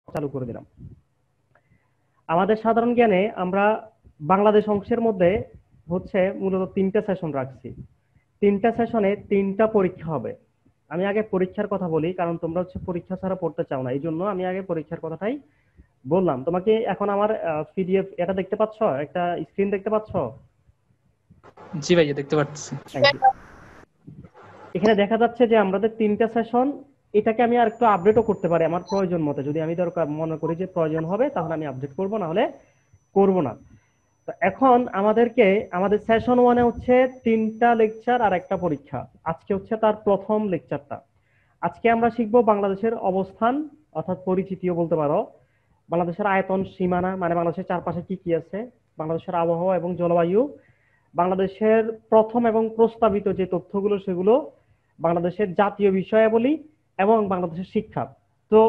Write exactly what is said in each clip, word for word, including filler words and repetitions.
চালু করে দিলাম। আমাদের সাধারণ জ্ঞানে আমরা বাংলাদেশ অংশের মধ্যে হচ্ছে মূলত তিনটা সেশন রাখছি। তিনটা সেশনে তিনটা পরীক্ষা হবে। আমি আগে পরীক্ষার কথা বলি, কারণ তোমরা হচ্ছে পরীক্ষা ছাড়া পড়তে চাও না, এই জন্য আমি আগে পরীক্ষার কথাটাই বললাম। তোমাকে এখন আমার পিডিএফ এটা দেখতে পাচ্ছ, একটা স্ক্রিন দেখতে পাচ্ছ? জি ভাইয়া, দেখতে পাচ্ছি। Thank you. এখানে দেখা যাচ্ছে যে আমাদের তিনটা সেশন। এটাকে আমি আর একটু আপডেটও করতে পারি আমার প্রয়োজন মতো, যদি আমি দরকার মনে করি যে প্রয়োজন হবে তাহলে আমি আপডেট করব, না হলে করব না। তো এখন আমাদেরকে আমাদের সেশন ওয়ানে হচ্ছে তিনটা লেকচার আর একটা পরীক্ষা। আজকে হচ্ছে তার প্রথম লেকচারটা। আজকে আমরা শিখব বাংলাদেশের অবস্থান, অর্থাৎ পরিচিতিও বলতে পারো, বাংলাদেশের আয়তন সীমানা মানে বাংলাদেশের চারপাশে কি কি আছে, বাংলাদেশের আবহাওয়া এবং জলবায়ু, বাংলাদেশের প্রথম এবং প্রস্তাবিত যে তথ্যগুলো সেগুলো, বাংলাদেশের জাতীয় বিষয়াবলী এবং বাংলাদেশের শিক্ষা। তো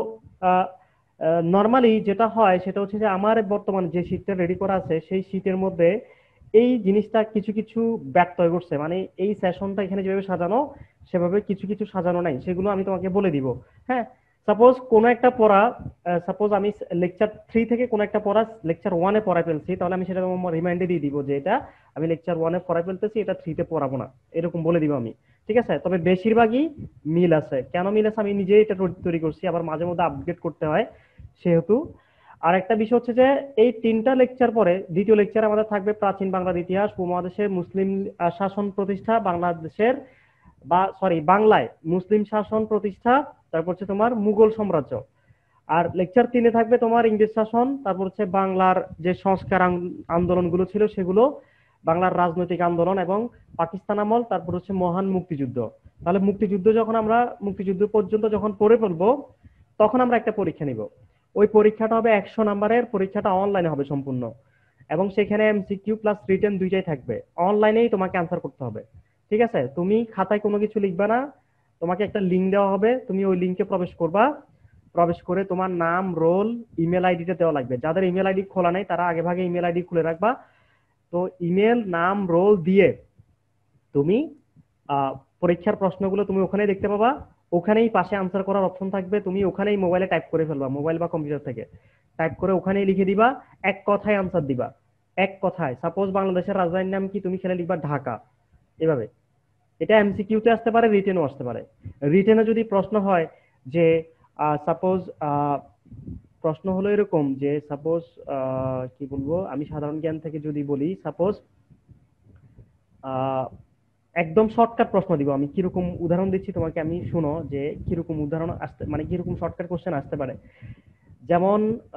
নর্মালি যেটা হয় সেটা হচ্ছে যে আমার বর্তমানে যে শীটটা রেডি করা আছে সেই শীটের মধ্যে এই জিনিসটা কিছু কিছু ব্যত্যয় ঘটছে, মানে এই সেশনটা এখানে যেভাবে সাজানো সেভাবে কিছু কিছু সাজানো নাই, সেগুলো আমি তোমাকে বলে দিব। হ্যাঁ, সাপোজ কোনো একটা পড়া, সাপোজ আমি লেকচার থ্রি থেকে কোনো একটা পড়া লেকচার ওয়ানে পড়াই ফেলছি, তাহলে আমি সেটা রিমাইন্ডে দিয়ে দিব যে এটা আমি লেকচার ওয়ানে পড়াই ফেলতেছি, এটা থ্রিতে পড়াবো না, এরকম বলে দিব আমি। ঠিক আছে, তবে বেশিরভাগই মিল আছে। কেন মিল আছে আমি নিজেই এটা তৈরি করছি, আবার মাঝে মধ্যে আপডেট করতে হয় সেহেতু। আর একটা বিষয় হচ্ছে যে এই তিনটা লেকচার পরে দ্বিতীয় লেকচার আমাদের থাকবে প্রাচীন বাংলার ইতিহাস, উপমহাদেশে মুসলিম শাসন প্রতিষ্ঠা, বাংলাদেশের বা সরি বাংলায় মুসলিম শাসন প্রতিষ্ঠা, তারপর হচ্ছে তোমার মুঘল সাম্রাজ্য। আর লেকচার তিনে থাকবে তোমার ইংরেজ শাসন, তারপর হচ্ছে বাংলার যে সংস্কার আন্দোলনগুলো ছিল সেগুলো, বাংলার রাজনৈতিক আন্দোলন এবং পাকিস্তান আমল, তারপর হচ্ছে মহান মুক্তিযুদ্ধ। তাহলে মুক্তিযুদ্ধ যখন আমরা মুক্তিযুদ্ধ পর্যন্ত যখন পড়ে ফেলবো তখন আমরা একটা পরীক্ষা নিব। ওই পরীক্ষাটা হবে একশো নাম্বারের, পরীক্ষাটা অনলাইনে হবে সম্পূর্ণ, এবং সেখানে এমসিকিউ প্লাস রিটেন দুইটাই থাকবে। অনলাইনেই তোমাকে আনসার করতে হবে। ঠিক আছে, তুমি খাতায় কোনো কিছু লিখবা না, তোমাকে একটা লিঙ্ক দেওয়া হবে, তুমি ওই লিঙ্কে প্রবেশ করবা। প্রবেশ করে তোমার নাম, রোল, ইমেল আইডিটা দেওয়া লাগবে। যাদের ইমেল আইডি খোলা নাই তারা আগে ভাগে ইমেল আইডি খুলে রাখবা। তো ইমেল, নাম, রোল দিয়ে তুমি পরীক্ষার প্রশ্নগুলো তুমি ওখানেই দেখতে পাবা। ওখানেই পাশে আনসার করার অপশন থাকবে, তুমি ওখানেই মোবাইলে টাইপ করে ফেলবা, মোবাইল বা কম্পিউটার থেকে টাইপ করে ওখানেই লিখে দিবা। এক কথায় আনসার দিবা, এক কথায়। সাপোজ বাংলাদেশের রাজধানীর নাম কি, তুমি খেলে লিখবা ঢাকা, এভাবে। এটা এমসিকিউতে আসতে পারে, রিটেনও আসতে পারে। রিটেনে যদি প্রশ্ন হয় যে সাপোজ প্রশ্ন হলো এরকম যে সাপোজ কি বলবো, আমি সাধারণ জ্ঞান থেকে যদি বলি, সাপোজ একদম শর্টকাট প্রশ্ন দিব আমি। কিরকম উদাহরণ দিচ্ছি তোমাকে আমি, শুনো যে কিরকম উদাহরণ আসতে, মানে কিরকম শর্টকাট কোশ্চেন আসতে পারে। যেমন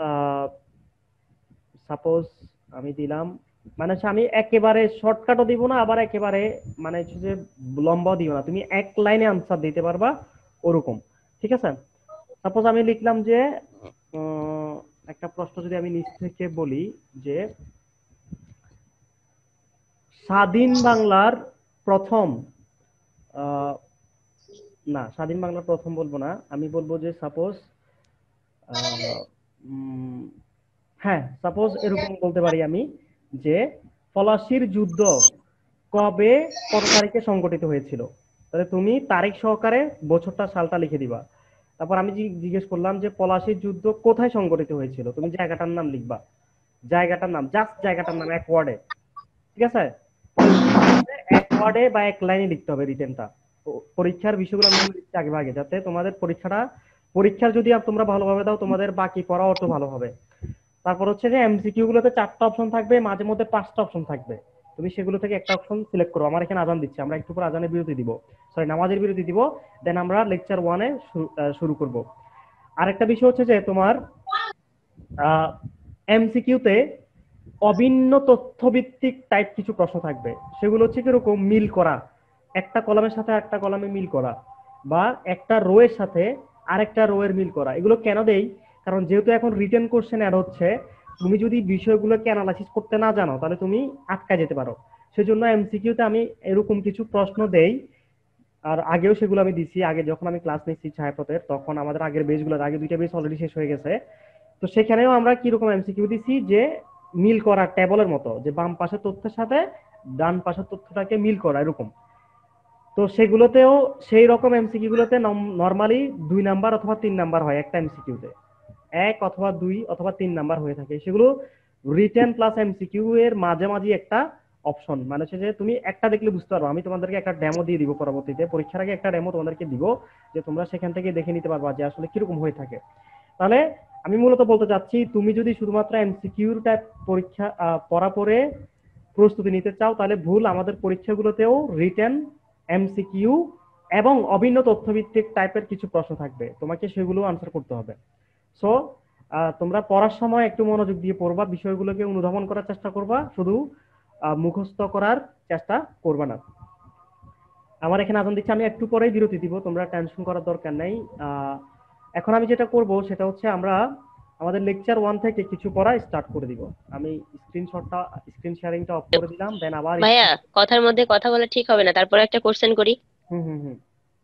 সাপোজ আমি দিলাম, মানে হচ্ছে আমি একেবারে শর্টকাটও দিব না, আবার একেবারে মানে হচ্ছে যে লম্বাও দিব না, তুমি এক লাইনে আনসার দিতে পারবা ওরকম। ঠিক আছে, সাপোজ আমি লিখলাম যে একটা প্রশ্ন যদি আমি নিচ থেকে বলি যে স্বাধীন বাংলার প্রথম, না স্বাধীন বাংলার প্রথম বলবো না, আমি বলবো যে সাপোজ হ্যাঁ সাপোজ এরকম বলতে পারি আমি যে পলাশির যুদ্ধ কবে কত তারিখে সংগঠিত হয়েছিল। তাহলে তুমি তারিখ সহকারে বছরটা সালটা লিখে দিবা। তারপর আমি জিজ্ঞেস করলাম যে পলাশির যুদ্ধ কোথায় সংগঠিত হয়েছিল, তুমি জায়গাটার নাম লিখবা, জায়গাটার নাম, জাস্ট জায়গাটার নাম এক ওয়ার্ডে। ঠিক আছে, এক ওয়ার্ডে বা এক লাইনে লিখতে হবে রিটেনটা। পরীক্ষার বিষয়গুলো আমি লিখতে আগে ভাগে, যাতে তোমাদের পরীক্ষাটা পরীক্ষার যদি তোমরা ভালোভাবে দাও তোমাদের বাকি পড়া অত ভালো হবে। তারপর হচ্ছে যে এমসিকিউ গুলোতে চারটা অপশন থাকবে, মাঝে মধ্যে পাঁচটা অপশন থাকবে, তুমি সেগুলো থেকে একটা অপশন সিলেক্ট করো। আমার এখানে আজান দিচ্ছে, আমরা একটু পর আজানের বিরতি দিব, সরি নামাজের বিরতি দিব, দেন আমরা লেকচার ওয়ানে শুরু করব। আরেকটা বিষয় হচ্ছে যে তোমার এমসিকিউতে অভিন্ন তথ্যভিত্তিক টাইপ কিছু প্রশ্ন থাকবে, সেগুলো হচ্ছে কিরকম মিল করা, একটা কলামের সাথে একটা কলামে মিল করা, বা একটা রো এর সাথে আরেকটা রো এর মিল করা। এগুলো কেন দেই, কারণ যেহেতু এখন রিটেন কোশ্চেন অ্যাড হচ্ছে, তুমি যদি বিষয়গুলোকে অ্যানালাইসিস করতে না জানো তাহলে তুমি আটকা যেতে পারো। সেজন্য এমসিকিউতে আমি এরকম কিছু প্রশ্ন দেই, আর আগেও সেগুলো আমি দিছি। আগে যখন আমি ক্লাস নিচ্ছি ছায়াপথের, তখন আমাদের আগের বেজগুলো, আগে দুইটা বেজ অলরেডি শেষ হয়ে গেছে, তো সেখানেও আমরা কিরকম এমসিকিউ দিছি যে মিল করা, টেবলের মতো, যে বাম পাশের তথ্যের সাথে ডান পাশের তথ্যটাকে মিল করা এরকম। তো সেগুলোতেও সেই রকম এমসিকিউ গুলোতে নরমালি দুই নাম্বার অথবা তিন নাম্বার হয় একটা এমসিকিউতে। এক অথবা দুই অথবা তিন নাম্বার হয়ে থাকে। সেগুলো রিটেন প্লাস এমসিকিউ এর মাঝামাঝি একটা অপশন, মানে হচ্ছে যে তুমি একটা দেখলে বুঝতে পারো। আমি তোমাদেরকে একটা ডেমো দিয়ে দিব পরবর্তীতে, পরীক্ষার আগে একটা ডেমো তোমাদেরকে দিব, যে তোমরা সেখান থেকে দেখে নিতে পারবা যে আসলে কিরকম হয়ে থাকে। তাহলে আমি মূলত বলতে চাচ্ছি, তুমি যদি শুধুমাত্র এমসিকিউর টাইপ পরীক্ষা আহ, পড়া পড়ে প্রস্তুতি নিতে চাও, তাহলে ভুল। আমাদের পরীক্ষাগুলোতেও রিটেন, এমসিকিউ এবং অভিন্ন তথ্যভিত্তিক টাইপের কিছু প্রশ্ন থাকবে, তোমাকে সেগুলো আনসার করতে হবে। সো তোমরা পড়ার সময় একটু মনোযোগ দিয়ে পড়বা, বিষয়গুলোকে অনুধাবন করার চেষ্টা করবা, শুধু আহ, মুখস্থ করার চেষ্টা করবা না। আমার এখানে আজান দিচ্ছে, আমি একটু পরেই বিরতি দিব, তোমরা টেনশন করার দরকার নেই। আহ, এখন আমি যেটা করব সেটা হচ্ছে, আমরা আমাদের লেকচার ওয়ান থেকে কিছু পড়া স্টার্ট করে দিব। আমি স্ক্রিনশটটা, স্ক্রিন শেয়ারিংটা অফ করে দিলাম, দেন আবার ভাইয়া কথার মধ্যে কথা বলা ঠিক হবে না, তারপরে একটা কোশ্চেন করি। হুম হুম হুম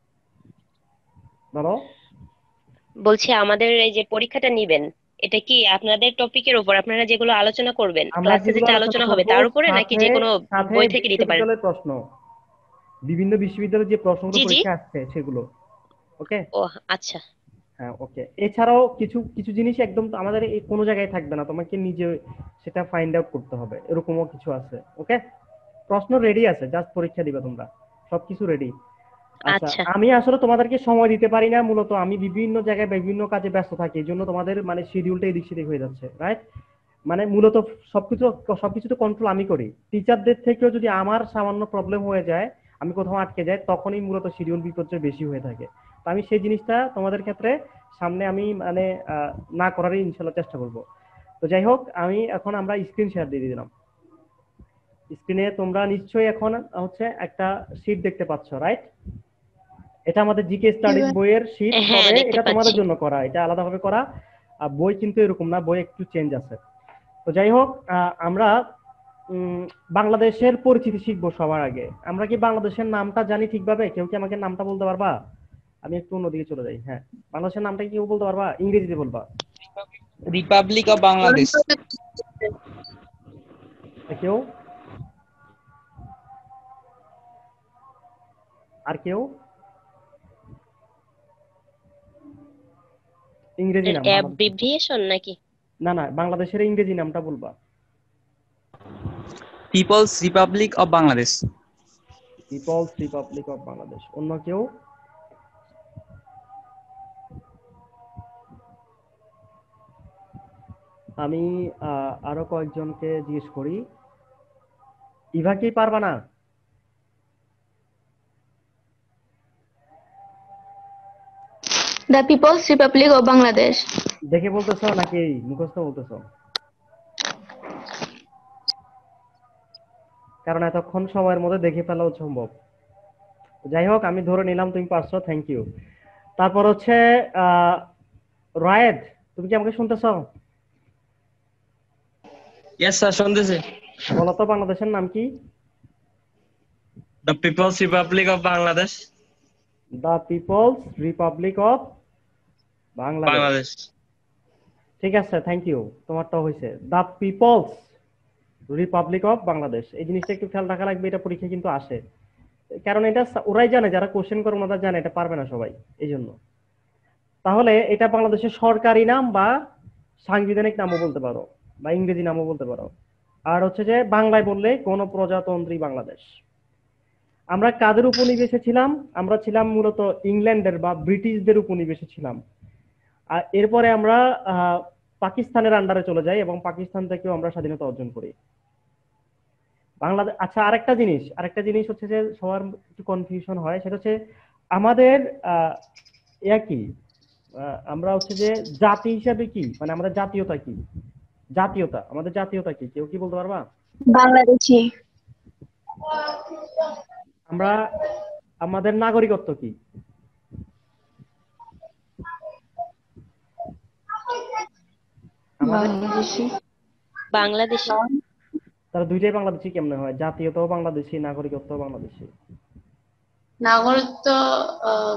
বলো। বলছি আমাদের এই যে পরীক্ষাটা নিবেন, এটা কি আপনাদের টপিকের উপর, আপনারা যেগুলো আলোচনা করবেন আমরা ক্লাসে যেগুলো যেটা আলোচনা আলোচনা হবে করব, তার উপরে, নাকি সাথে যে কোনো সাথে বই থেকে নিতে পারেন? বিশ্ববিদ্যালয়ের প্রশ্ন, বিভিন্ন বিশ্ববিদ্যালয়ের যে প্রশ্নগুলো জি জি। পরীক্ষা আসছে সেগুলো। ওকে। ও আচ্ছা। হ্যাঁ ওকে। এছাড়াও কিছু কিছু জিনিস একদম আমাদের এই কোনো জায়গায় থাকবে না, তোমাকে নিজে সেটা ফাইন্ড আউট করতে হবে, এরকমও কিছু আছে। ওকে। প্রশ্ন রেডি আছে, জাস্ট পরীক্ষা দিবে তোমরা, সবকিছু রেডি। আচ্ছা, আচ্ছা আমি আসলে তোমাদেরকে সময় দিতে পারি না, মূলত আমি বিভিন্ন জায়গায় বিভিন্ন কাজে ব্যস্ত থাকি, এই জন্য তোমাদের মানে শিডিউলটা এদিক সেদিক হয়ে যাচ্ছে, রাইট? মানে মূলত সবকিছু সবকিছু তো কন্ট্রোল আমি করি। টিচারদের থেকেও যদি আমার সামান্য প্রবলেম হয়ে যায়, আমি কোথাও আটকে যাই, তখনই মূলত শিডিউল বিপর্যয় বেশি হয়ে থাকে। তো আমি সেই জিনিসটা তোমাদের ক্ষেত্রে সামনে আমি মানে আহ, না করারই ইনশাল্লাহ চেষ্টা করব। তো যাই হোক, আমি এখন আমরা স্ক্রিন শেয়ার দিয়ে দিলাম। স্ক্রিনে তোমরা নিশ্চয়ই এখন হচ্ছে একটা শীট দেখতে পাচ্ছ, রাইট? এটা আমাদের জিকে স্টাডিজ বইয়ের শীট, হ্যাঁ তবে দেখতে এটা তোমাদের পাচ্ছি। জন্য করা, এটা আলাদাভাবে করা। আর বই কিন্তু এরকম না, বই একটু চেঞ্জ আছে। তো যাই হোক, আহ, আমরা উম, বাংলাদেশের পরিচিতি শিখবো সবার আগে। আমরা কি বাংলাদেশের নামটা জানি ঠিকভাবে? কেউ কি আমাকে নামটা বলতে পারবা? আমি একটু অন্যদিকে চলে যাই। হ্যাঁ, বাংলাদেশের নামটা কি কেউ বলতে পারবা? ইংরেজিতে বলবা। Republic of Bangladesh. আর কেউ? আর কেউ? ইংরেজি নাম বাংলাদেশের। অ্যাব্রিভিয়েশন নাকি? না না, বাংলাদেশের ইংরেজি নামটা বলবা। People's republic of Bangladesh. People's republic of Bangladesh. অন্য কেউ? আমি আহ, আরো কয়েকজনকে জিজ্ঞেস করি। ইভা কি পারবা না? The People's Republic of Bangladesh. দেখে বলতেছো নাকি মুখস্থ বলতেছো? কারণ এতক্ষণ সময়ের মধ্যে দেখে ফেলাও সম্ভব। যাই হোক, আমি ধরে নিলাম তুমি পারছো, থ্যাংক ইউ। তারপর হচ্ছে আহ রায়েদ, তুমি কি আমাকে শুনতেছো? ইয়েস স্যার, শুনতেছি। বলো তো বাংলাদেশের নাম কি? The people's republic of Bangladesh. The people's republic of Bangladesh. Bangladesh. ঠিক আছে, থ্যাংক ইউ, তোমারটাও হয়েছে। The people's republic of Bangladesh, এই জিনিসটা একটু খেয়াল রাখা লাগবে, এটা পরীক্ষা কিন্তু আসে। কারণ এটা ওরাই জানে, যারা কোশ্চেন করে ওনারা জানে, এটা পারবে না সবাই, এই জন্য। তাহলে এটা বাংলাদেশের সরকারি নাম বা সাংবিধানিক নামও বলতে পারো, বা ইংরেজি নামও বলতে পারো। আর হচ্ছে যে বাংলায় বললে গণপ্রজাতন্ত্রী বাংলাদেশ। আমরা কাদের উপনিবেশে ছিলাম? আমরা ছিলাম মূলত ইংল্যান্ডের বা ব্রিটিশদের উপনিবেশে ছিলাম। আর এরপরে আমরা আহ, পাকিস্তানের আন্ডারে চলে যাই এবং পাকিস্তান থেকেও আমরা স্বাধীনতা অর্জন করি। বাংলাদেশ। আচ্ছা, আরেকটা জিনিস আরেকটা জিনিস হচ্ছে যে সবার একটু কনফিউশন হয়, সেটা হচ্ছে আমাদের আহ ইয়া কি, আহ, আমরা হচ্ছে যে জাতি হিসাবে কি, মানে আমাদের জাতীয়তা কি? জাতীয়তা আমাদের জাতীয়তা কি, কেউ কি বলতে পারবা? Bangladeshi. আমরা আমাদের নাগরিকত্ব কি? আমাদের Bangladeshi. বাংলাদেশি। তারা দুইটাই বাংলাদেশি কেমনে হয়? জাতীয়তাও বাংলাদেশি, নাগরিকত্বও বাংলাদেশি। নাগরিকত্ব আহ,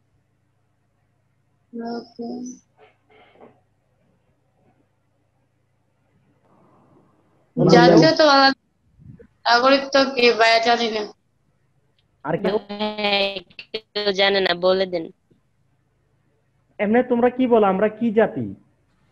অন্য কেউ? জাতীয়তা বাংলাদেশ, নাগরিকত্ব কি ভাইয়া জানি না। আর কেউ? হ্যাঁ, কেউ জানে না, বলে দেন। এমনি তোমরা কি বলো, আমরা কি জাতি?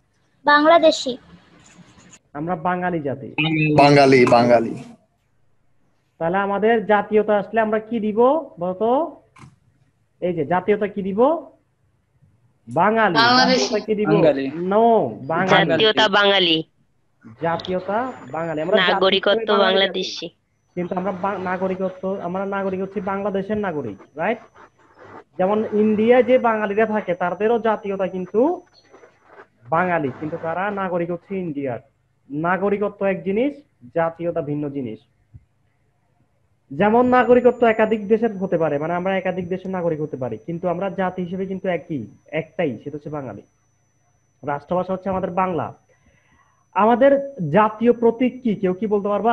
বাংলাদেশি। আমরা বাঙালি জাতি। বাঙালি বাঙালি তাহলে আমাদের জাতীয়তা আসলে আমরা কি দিব বলতো? এই যে জাতীয়তা কি দিব? বাঙালি। বাংলাদেশি। জাতীয়তা কি দিব? বাঙালি। নো, বাঙালি। জাতীয়তা বাঙালি, জাতীয়তা বাঙালি। আমরা জাতি নাগরিকত্ব হিসেবে বাঙালি জাতি। বাংলাদেশি। কিন্তু আমরা বা- নাগরিকত্ব আমরা নাগরিক হচ্ছি বাংলাদেশের নাগরিক, রাইট? যেমন ইন্ডিয়া যে বাঙালিরা থাকে তাদেরও জাতীয়তা কিন্তু বাঙালি, কিন্তু তারা নাগরিক হচ্ছে ইন্ডিয়ার। নাগরিকত্ব এক জিনিস, জাতীয়তা ভিন্ন জিনিস। যেমন নাগরিকত্ব একাধিক দেশের হতে পারে, মানে আমরা একাধিক দেশের নাগরিক হতে পারি, কিন্তু আমরা জাতি হিসেবে কিন্তু একই, একটাই, সেটা হচ্ছে বাঙালি। রাষ্ট্রভাষা হচ্ছে আমাদের বাংলা। আমাদের জাতীয় প্রতীক কি, কেউ কি বলতে পারবা?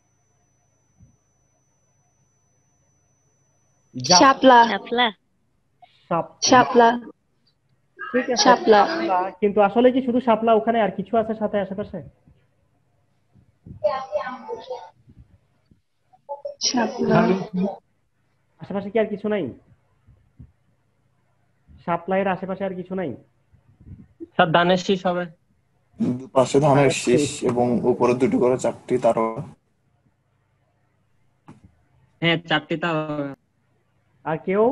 জা- শাপলা। শাপলা। সাপ- শাপলা। ঠিক আছে, শাপলা। শাপলা। কিন্তু আসলে কি শুধু শাপলা? ওখানে আর কিছু আছে সাথে আশেপাশে? শাপলা। আশেপাশে কি আর কিছু নাই? শাপলাইয়ের আশেপাশে আর কিছু নাই? স্যার ধানের শীষ হবে। পাশে ধানের শীষ এবং উপরে দুটো করে চারটি তারকা। হ্যাঁ চারটি তার। আর কেউ?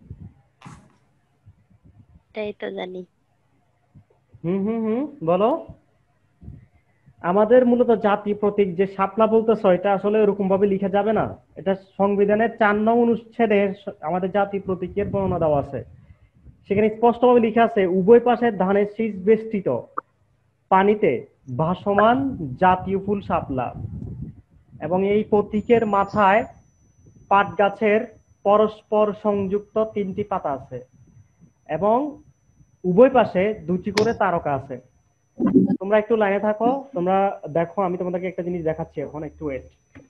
এটাই তো জানি। হুম হুম হুম বলো। আমাদের মূলত জাতীয় প্রতীক যে শাপলা বলতেছ, এটা আসলে এরকম ভাবে লিখা যাবে না। এটা সংবিধানের চার নং অনুচ্ছেদে আমাদের জাতীয় প্রতীকের বর্ণনা দেওয়া আছে। সেখানে স্পষ্টভাবে লেখা আছে, উভয় পাশে ধানের শীষ বেষ্টিত পানিতে ভাসমান জাতীয় ফুল শাপলা, এবং এই প্রতীকের মাথায় পাট গাছের পরস্পর সংযুক্ত তিনটি পাতা আছে, এবং উভয় পাশে দুটি করে তারকা আছে। তোমরা একটু লাইনে থাকো, তোমরা দেখো, আমি তোমাদেরকে একটা জিনিস দেখাচ্ছি এখন, একটু ওয়েট।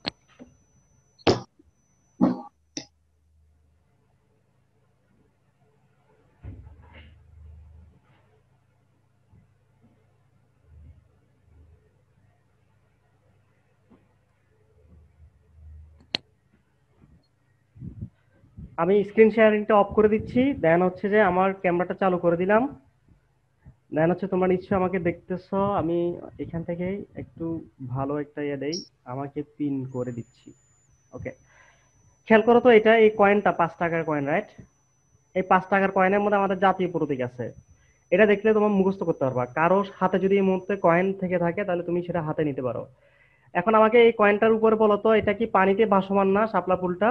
আমি স্ক্রিন শেয়ারিংটা অফ করে দিচ্ছি, দেন হচ্ছে যে আমার ক্যামেরাটা চালু করে দিলাম। দেন হচ্ছে তোমরা নিশ্চয়ই আমাকে দেখতেছো। আমি এখান থেকে একটু ভালো একটা ইয়ে দেই, আমাকে পিন করে দিচ্ছি। ওকে, খেয়াল করো তো, এটা এই কয়েনটা পাঁচ টাকার কয়েন, রাইট? এই পাঁচ টাকার কয়েনের মধ্যে আমাদের জাতীয় প্রতীক আছে। এটা দেখলে তোমার মুখস্থ করতে পারবা। কারো হাতে যদি এই মুহূর্তে কয়েন থেকে থাকে তাহলে তুমি সেটা হাতে নিতে পারো। এখন আমাকে এই কয়েনটার উপরে বলো তো, এটা কি পানিতে ভাসমান না শাপলা ফুলটা?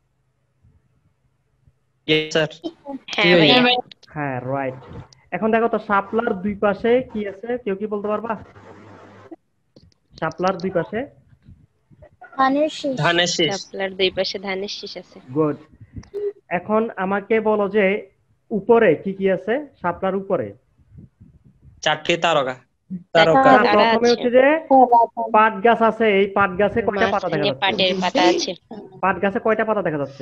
Yes sir. হ্যাঁ ভাইয়া। হ্যাঁ, রাইট। এখন দেখো তো, শাপলার দুই পাশে কি আছে, কেউ কি বলতে পারবা? শাপলার দুই পাশে ধানের শীষ। ধানের শীষ। শাপলার দুই পাশে ধানের শীষ আছে। গুড। এখন আমাকে বলো যে উপরে কি কি আছে শাপলার উপরে? চারটি তারকা। তারকা। না, তারা প্রথমে আছে। হচ্ছে যে পাট গাছ আছে। এই পাট গাছে কয়টা পাতা দেখা মাঝখানে যাচ্ছে? পাটের পাতা আছে। পাট গাছে কয়টা পাতা দেখা যাচ্ছে?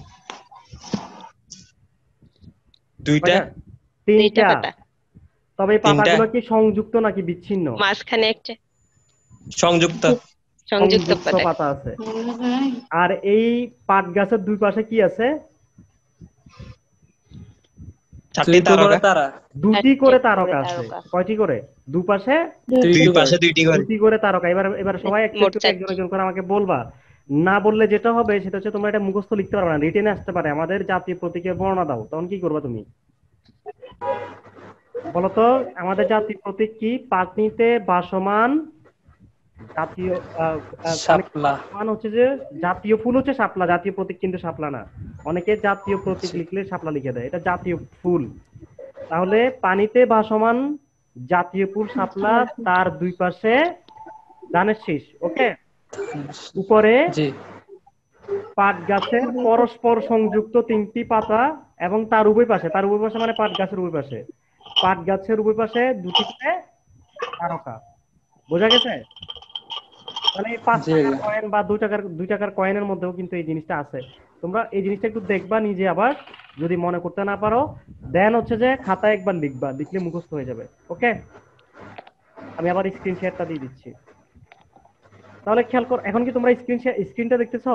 দুইটা। কয়টা? দুইটা তিনটা। পাতা। তবে এই তিনটা। পাতাগুলো কি সংযুক্ত নাকি বিচ্ছিন্ন? মাঝখানে একটা সংযুক্ত। সংযুক্ত পাতা। পাতা আছে। আর এই পাট গাছের দুই পাশে কি আছে? চারটি তারকা। তারা দুটি করে চারটে তারকা করে আছে। তারকা। কয়টি করে? দুপাশে দুই পাশে দুইটি করে। দুটি করে তারকা। এবার এবার সবাই একটু মোট একটু চারটি। একজন একজন করে আমাকে বলবা। না বললে যেটা হবে সেটা হচ্ছে তোমরা এটা মুখস্থ লিখতে পারবে না, রিটেনে আসতে পারে। আমাদের জাতীয় প্রতীকের বর্ণনা দাও, তখন কি করবা তুমি? বলতো, আমাদের জাতীয় প্রতীক কি? পানিতে ভাসমান জাতীয় আহ, আহ, শাপলা। মান হচ্ছে যে জাতীয় ফুল হচ্ছে শাপলা, জাতীয় প্রতীক কিন্তু শাপলা না। অনেকে জাতীয় প্রতীক লিখলে শাপলা লিখে দেয়, এটা জাতীয় ফুল। তাহলে পানিতে ভাসমান জাতীয় ফুল শাপলা, তার দুই পাশে ধানের শীষ। ওকে, উপরে জি। পাট গাছের পরস্পর সংযুক্ত তিনটি পাতা, এবং তার উভয় পাশে, তার উভয় পাশে মানে পাট গাছের উভয় পাশে, পাট গাছের উভয় পাশে দুটি করে তারকা। বোঝা গেছে? মানে এই পাঁচ জি টাকার ভাইয়া। কয়েন বা দুই টাকার দুই টাকার কয়েনের মধ্যেও কিন্তু এই জিনিসটা আছে। তোমরা এই জিনিসটা একটু দেখবা নিজে, আবার যদি মনে করতে না পারো দেন হচ্ছে যে খাতায় একবার লিখবা, লিখলে মুখস্থ হয়ে যাবে। ওকে, আমি আবার স্ক্রিন শেয়ারটা দিয়ে দিচ্ছি। তাহলে খেয়াল কর, এখন কি তোমরা স্ক্রিন শেয়ার স্ক্রিনটা দেখতেছো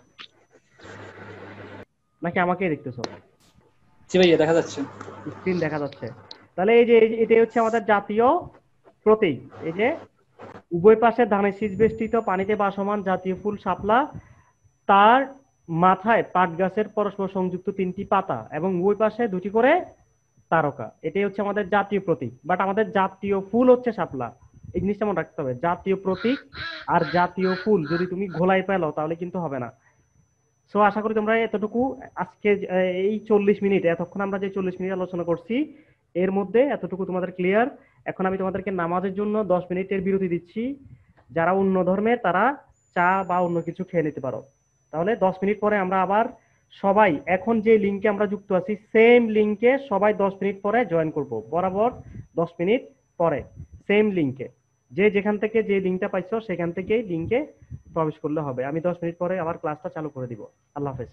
নাকি আমাকেই দেখতেছো? জি ভাইয়া দেখা যাচ্ছে। স্ক্রিন দেখা যাচ্ছে। তাহলে এই যে এই যে- এটাই হচ্ছে আমাদের জাতীয় প্রতীক, এই যে উভয় পাশে ধানের শীষ বেষ্টিত পানিতে ভাসমান জাতীয় ফুল শাপলা, তার মাথায় পাট গাছের পরস্পর সংযুক্ত তিনটি পাতা এবং উভয় পাশে দুটি করে তারকা, এটাই হচ্ছে আমাদের জাতীয় প্রতীক। বাট আমাদের জাতীয় ফুল হচ্ছে শাপলা, এই জিনিসটা মনে রাখতে হবে। জাতীয় প্রতীক আর জাতীয় ফুল যদি তুমি ঘোলাই পেলো তাহলে কিন্তু হবে না। সো আশা করি তোমরা এতটুকু আজকে এই চল্লিশ মিনিট এতক্ষণ আমরা যে চল্লিশ মিনিট আলোচনা করছি এর মধ্যে এতটুকু তোমাদের ক্লিয়ার। এখন আমি তোমাদেরকে নামাজের জন্য দশ মিনিটের বিরতি দিচ্ছি। যারা অন্য ধর্মের তারা চা বা অন্য কিছু খেয়ে নিতে পারো। তাহলে দশ মিনিট পরে আমরা আবার সবাই এখন যে লিঙ্কে আমরা যুক্ত আছি সেম লিঙ্কে সবাই দশ মিনিট পরে জয়েন করব, বরাবর দশ মিনিট পরে সেম লিঙ্কে। যে যেখান থেকে যে লিঙ্কটা পাইছো সেখান থেকেই লিঙ্কে প্রবেশ করলে হবে। আমি দশ মিনিট পরে আবার ক্লাসটা চালু করে দিব। আল্লাহ হাফেজ।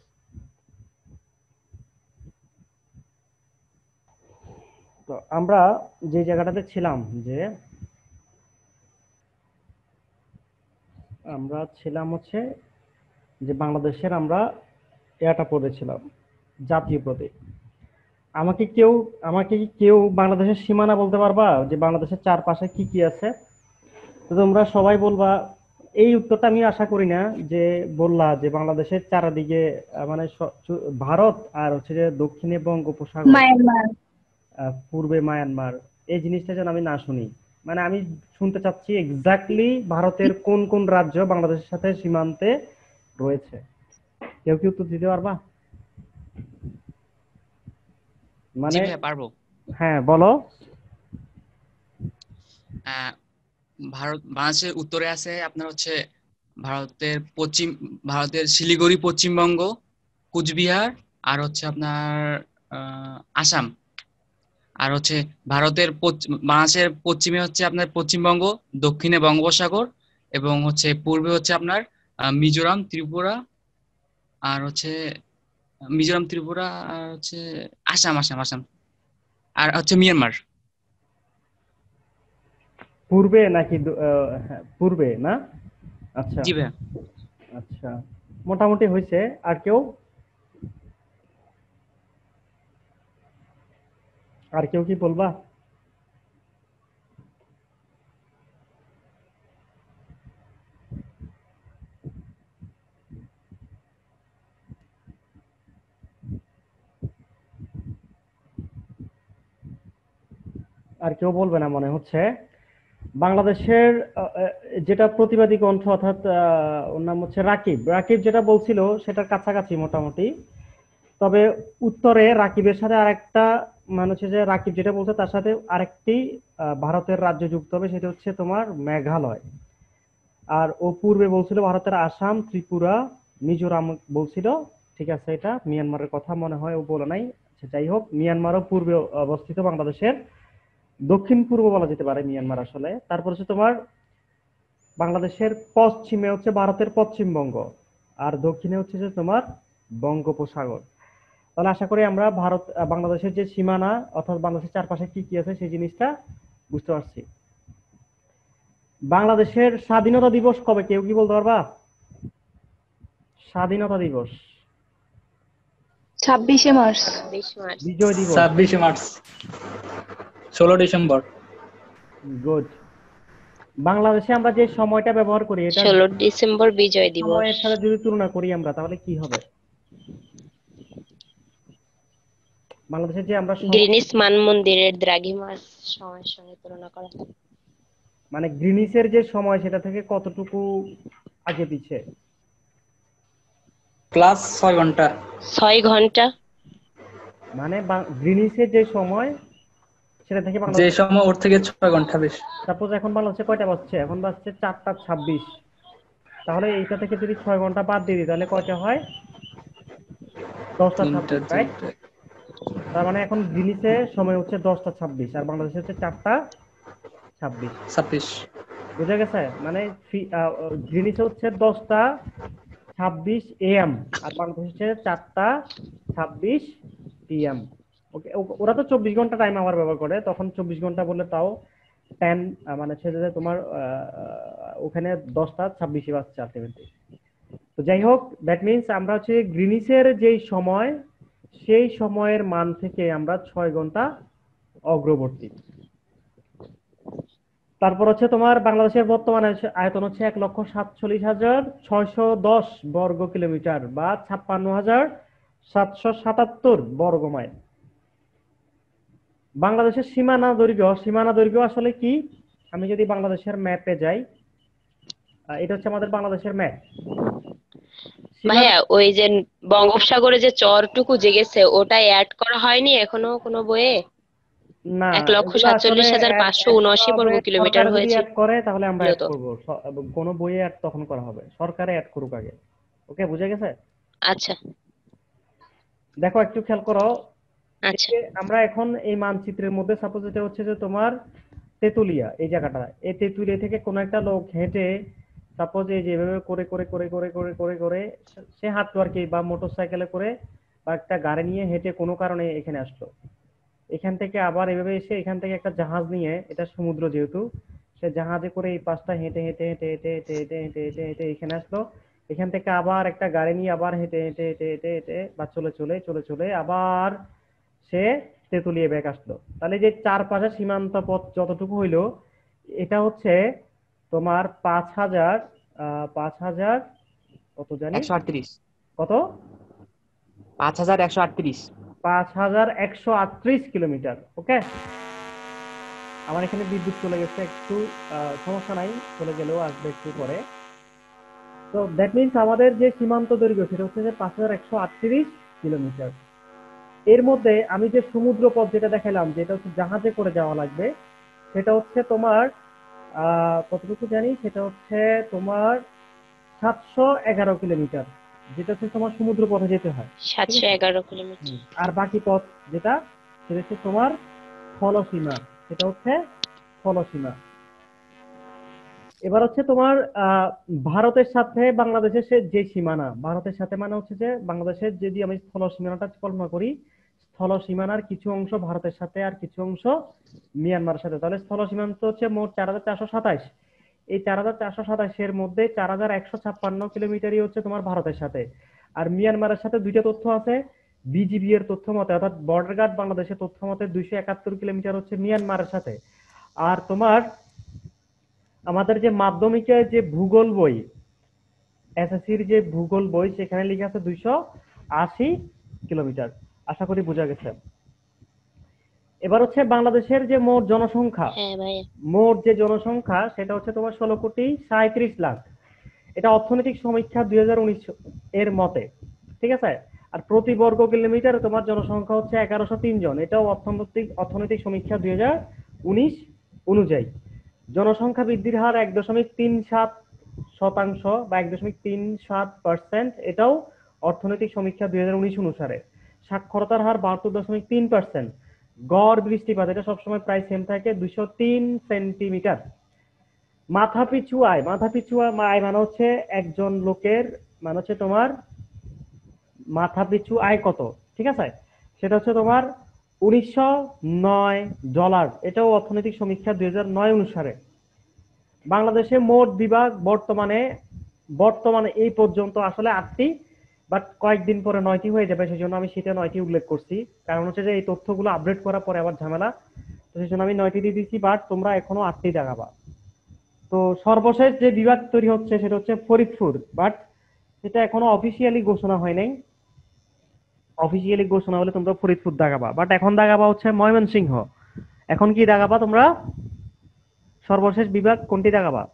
তো আমরা যে জায়গাটাতে ছিলাম, যে আমরা ছিলাম হচ্ছে যে বাংলাদেশের আমরা এটা পড়েছিলাম জাতীয় প্রতীক। আমাকে কেউ আমাকে কি কেউ বাংলাদেশের সীমানা বলতে পারবা যে বাংলাদেশের চারপাশে কি কি আছে? তো তোমরা সবাই বলবা, এই উত্তরটা আমি আশা করি না যে বললা যে বাংলাদেশের চারিদিকে মানে ভারত আর হচ্ছে যে দক্ষিণে বঙ্গোপসাগর, মায়ানমার, পূর্বে মায়ানমার, এই জিনিসটা যেন আমি না শুনি। মানে আমি শুনতে চাচ্ছি এক্স্যাক্টলি ভারতের কোন কোন রাজ্য বাংলাদেশের সাথে সীমান্তে রয়েছে। কেউ কি উত্তর দিতে পারবা? মানে পারবো। হ্যাঁ বলো। ভারত বাংলাদেশের উত্তরে আছে আপনার হচ্ছে ভারতের পশ্চিম ভারতের শিলিগুড়ি পশ্চিমবঙ্গ, কুচবিহার, আর হচ্ছে আপনার আসাম। আর হচ্ছে ভারতের বাংলাদেশের পশ্চিমে হচ্ছে আপনার পশ্চিমবঙ্গ, দক্ষিণে বঙ্গোপসাগর, এবং হচ্ছে পূর্বে হচ্ছে আপনার মিজোরাম, ত্রিপুরা, আর হচ্ছে মিজোরাম, ত্রিপুরা, আর হচ্ছে আসাম আসাম আসাম আর হচ্ছে মিয়ানমার। পূর্বে নাকি পূর্বে না? আচ্ছা জি ভাই। আচ্ছা, মোটামুটি হয়েছে। আর কেউ আর কেউ কি বলবা? আর কেউ বলবে না মনে হচ্ছে। বাংলাদেশের যেটা প্রতিবাদী কণ্ঠ অর্থাৎ ওর নাম হচ্ছে রাকিব, রাকিব যেটা বলছিল সেটার কাছাকাছি মোটামুটি। তবে উত্তরে রাকিবের সাথে আরেকটা মানে হচ্ছে যে রাকিব যেটা বলছে তার সাথে আরেকটি ভারতের রাজ্য যুক্ত হবে, সেটা হচ্ছে তোমার মেঘালয়। আর ও পূর্বে বলছিল ভারতের আসাম, ত্রিপুরা, মিজোরাম বলছিল। ঠিক আছে, এটা মিয়ানমারের কথা মনে হয় ও বলে নাই। যাই হোক, মিয়ানমারও পূর্বে অবস্থিত, বাংলাদেশের দক্ষিণ পূর্ব বলা যেতে পারে মিয়ানমার আসলে। তারপর হচ্ছে তোমার বাংলাদেশের পশ্চিমে হচ্ছে ভারতের পশ্চিমবঙ্গ, আর দক্ষিণে হচ্ছে যে তোমার বঙ্গোপসাগর। তাহলে আশা করি আমরা ভারত বাংলাদেশের যে সীমানা অর্থাৎ বাংলাদেশের চারপাশে কি কি আছে সেই জিনিসটা বুঝতে পারছি। বাংলাদেশের স্বাধীনতা দিবস কবে, কেউ কি বলতে পারবা? স্বাধীনতা দিবস ছাব্বিশে মার্চ। বিজয় দিবস ছাব্বিশে মার্চ, ষোলো ডিসেম্বর। গুড। বাংলাদেশে আমরা যে সময়টা ব্যবহার করি এটা ষোলো ডিসেম্বর বিজয় দিবস। সময়ের সাথে যদি তুলনা করি আমরা তাহলে কি হবে? বাংলাদেশে যে আমরা গ্রিনিচ মানমন্দিরের দ্রাঘিমার সময়ের সঙ্গে তুলনা করা হয়। মানে গ্রিনিচের যে সময় সেটা থেকে কতটুকু আগে পিছে? প্লাস ছয় ঘন্টা। ছয় ঘন্টা। মানে গ্রিনিচের যে সময় সেটা থেকে যে সময় ওর থেকে ছয় ঘন্টা বেশি। সাপোজ এখন বাংলাদেশে কয়টা বাজছে? এখন বাজছে চারটা ছাব্বিশ। তাহলে এইটা থেকে যদি ছয় ঘন্টা বাদ দিয়ে দিই তাহলে কয়টা হয়? দশটা ছাব্বিশ, রাইট? তার মানে এখন গ্রিনিচে সময় হচ্ছে দশটা ছাব্বিশ আর বাংলাদেশে হচ্ছে চারটা ছাব্বিশ। ছাব্বিশ বুঝা গেছে? মানে গ্রিনিচে হচ্ছে দশটা ছাব্বিশ এএম আর বাংলাদেশে হচ্ছে চারটা ছাব্বিশ পিএম। ওকে, ওরা তো চব্বিশ ঘন্টা টাইম আবার ব্যবহার করে, তখন চব্বিশ ঘন্টা বললে তাও টেন মানে সেটা তোমার ওখানে দশটা ছাব্বিশে বাজছে আলটিমেটলি। তো যাই হোক, দ্যাট মিনস আমরা হচ্ছে গ্রিনিচের যেই সময় সেই সময়ের মান থেকে আমরা ছয় ঘন্টা অগ্রবর্তী। তারপর হচ্ছে তোমার বাংলাদেশের বর্তমানে আয়তন হচ্ছে এক লক্ষ সাতচল্লিশ হাজার ছয়শো দশ বর্গ কিলোমিটার বা ছাপ্পান্ন হাজার সাতশো সাতাত্তর বর্গ মাইল। বাংলাদেশের সীমানা দৈর্ঘ্য সীমানা দৈর্ঘ্য আসলে কি? আমি যদি বাংলাদেশের ম্যাপে যাই, আহ, এটা হচ্ছে আমাদের বাংলাদেশের ম্যাপ। ভাইয়া ওই যে বঙ্গোপসাগরে যে চরটুকু যে গেছে ওটা অ্যাড করা হয়নি এখনো কোনো বইয়ে? না, এক লক্ষ এগুলো আসলে সাতচল্লিশ হাজার add- পাঁচশো add উনআশি করা বর্গ হবে, কিলোমিটার সরকার যদি হয়েছে অ্যাড করে তাহলে আমরা অ্যাড মূলত। করব। স- কোনো বইয়ে অ্যাড তখন করা হবে, সরকারে অ্যাড করুক আগে। ওকে, বুঝে গেছে? আচ্ছা দেখো একটু খেয়াল করো, আচ্ছা যে আমরা এখন এই মানচিত্রের মধ্যে সাপোজ এটা হচ্ছে যে তোমার তেতুলিয়া, এই জায়গাটা, এই তেতুলিয়া থেকে কোনো একটা লোক হেঁটে সাপোজ এই যেভাবে করে করে করে করে করে করে করে সে হাঁটতো আর কি, বা মোটর সাইকেলে করে বা একটা গাড়ি নিয়ে হেঁটে কোনো কারণে এখানে আসলো। এখান থেকে আবার এভাবে এসে এখান থেকে একটা জাহাজ নিয়ে, এটা সমুদ্র যেহেতু, সে জাহাজে করে এই পাশটা হেঁটে হেঁটে হেঁটে হেঁটে হেঁটে হেঁটে হেঁটে হেঁটে হেঁটে এখানে আসলো। এখান থেকে আবার একটা গাড়ি নিয়ে আবার হেঁটে হেঁটে হেঁটে হেঁটে হেঁটে বা চলে চলে চলে চলে আবার সে তেঁতুলিয়া ব্যাক আসলো। তাহলে যে চারপাশে সীমান্ত পথ যতটুকু হইলো, এটা হচ্ছে তোমার পাঁচ হাজার আহ পাঁচ হাজার কত জানি, একশো আটত্রিশ কত, পাঁচ হাজার একশো আটত্রিশ পাঁচ হাজার একশো আটত্রিশ কিলোমিটার। ওকে, আমার এখানে বিদ্যুৎ চলে গেছে একটু, আহ, সমস্যা নাই, চলে গেলেও আসবে একটু পরে। তো দ্যাট মিনস আমাদের যে সীমান্ত দৈর্ঘ্য সেটা হচ্ছে যে পাঁচ হাজার একশো আটত্রিশ কিলোমিটার। এর মধ্যে আমি যে সমুদ্র পথ যেটা দেখালাম, যেটা হচ্ছে জাহাজে করে যাওয়া লাগবে, সেটা হচ্ছে তোমার আহ কতটুকু জানি, সেটা হচ্ছে তোমার সাতশো এগারো কিলোমিটার, যেটা হচ্ছে তোমার সমুদ্র পথে যেতে হয়। ঠিক সাতশো আছে? এগারো কিলোমিটার হুম। আর বাকি পথ যেটা, সেটা হচ্ছে তোমার স্থলসীমা, সেটা হচ্ছে স্থলসীমা। এবার হচ্ছে তোমার আহ ভারতের সাথে বাংলাদেশের সে যে সীমানা, ভারতের সাথে মানে হচ্ছে যে বাংলাদেশের যদি আমি স্থল সীমানাটা কল্পনা করি, স্থল সীমানার কিছু অংশ ভারতের সাথে আর কিছু অংশ মিয়ানমারের সাথে, তাহলে স্থল সীমান্ত হচ্ছে মোট চার হাজার চারশো সাতাইশ। এই চার হাজার চারশো সাতাইশের মধ্যে চার হাজার একশো ছাপ্পান্ন কিলোমিটারই হচ্ছে তোমার ভারতের সাথে। আর মিয়ানমারের সাথে দুইটা তথ্য আছে, বিজিবি এর তথ্য মতে, অর্থাৎ বর্ডার গার্ড বাংলাদেশের তথ্য মতে দুইশো একাত্তর কিলোমিটার হচ্ছে মিয়ানমারের সাথে। আর তোমার আমাদের যে মাধ্যমিকের যে ভূগোল বই, এসএসসির যে ভূগোল বই, সেখানে লেখা আছে দুইশো আশি কিলোমিটার। আশা করি বোঝা গেছে। এবার হচ্ছে বাংলাদেশের যে মোট জনসংখ্যা, হ্যাঁ ভাইয়া মোট যে জনসংখ্যা সেটা হচ্ছে তোমার ষোলো কোটি সাঁইত্রিশ লাখ। এটা অর্থনৈতিক সমীক্ষা দুই হাজার উনিশ এর মতে, ঠিক আছে? আর প্রতি বর্গ কিলোমিটার তোমার জনসংখ্যা হচ্ছে এগারোশো তিন জন, এটাও অর্থনৈতিক অর্থনৈতিক সমীক্ষা দুই হাজার উনিশ অনুযায়ী। জনসংখ্যা বৃদ্ধির হার এক দশমিক তিন সাত শতাংশ বা এক দশমিক তিন সাত পার্সেন্ট, এটাও অর্থনৈতিক সমীক্ষা দুই হাজার উনিশ অনুসারে। সাক্ষরতার হার বাহাত্তর দশমিক তিন পার্সেন্ট। গড় বৃষ্টিপাত এটা সবসময় প্রায় সেম থাকে, দুইশো তিন সেন্টিমিটার। মাথা পিছু আয়, মাথা পিছু আয় মানে হচ্ছে একজন লোকের, মানে হচ্ছে তোমার মাথা পিছু আয় কত, ঠিক আছে? সেটা হচ্ছে তোমার উনিশশো নয় ডলার, এটাও অর্থনৈতিক সমীক্ষা দুই হাজার নয় অনুসারে। বাংলাদেশে মোট বিভাগ বর্তমানে বর্তমানে এই পর্যন্ত আসলে আটটি, বাট কয়েকদিন পরে নয়টি হয়ে যাবে, সেই জন্য আমি সেটা নয়টি উল্লেখ করছি। কারণ হচ্ছে যে এই তথ্যগুলো আপডেট করার পরে আবার ঝামেলা, তো সেই জন্য আমি নয়টি দিয়ে দিচ্ছি, বাট তোমরা এখনো আটটি দেখাবা। তো সর্বশেষ যে বিভাগ তৈরি হচ্ছে সেটা হচ্ছে ফরিদপুর, বাট সেটা এখনো অফিসিয়ালি ঘোষণা হয় নাই। অফিসিয়ালি ঘোষণা হলে তোমরা ফরিদপুর দাগাবা, বাট এখন দাগাবা হচ্ছে ময়মনসিংহ। এখন কি দাগাবা তোমরা? সর্বশেষ বিভাগ কোনটি দাগাবা?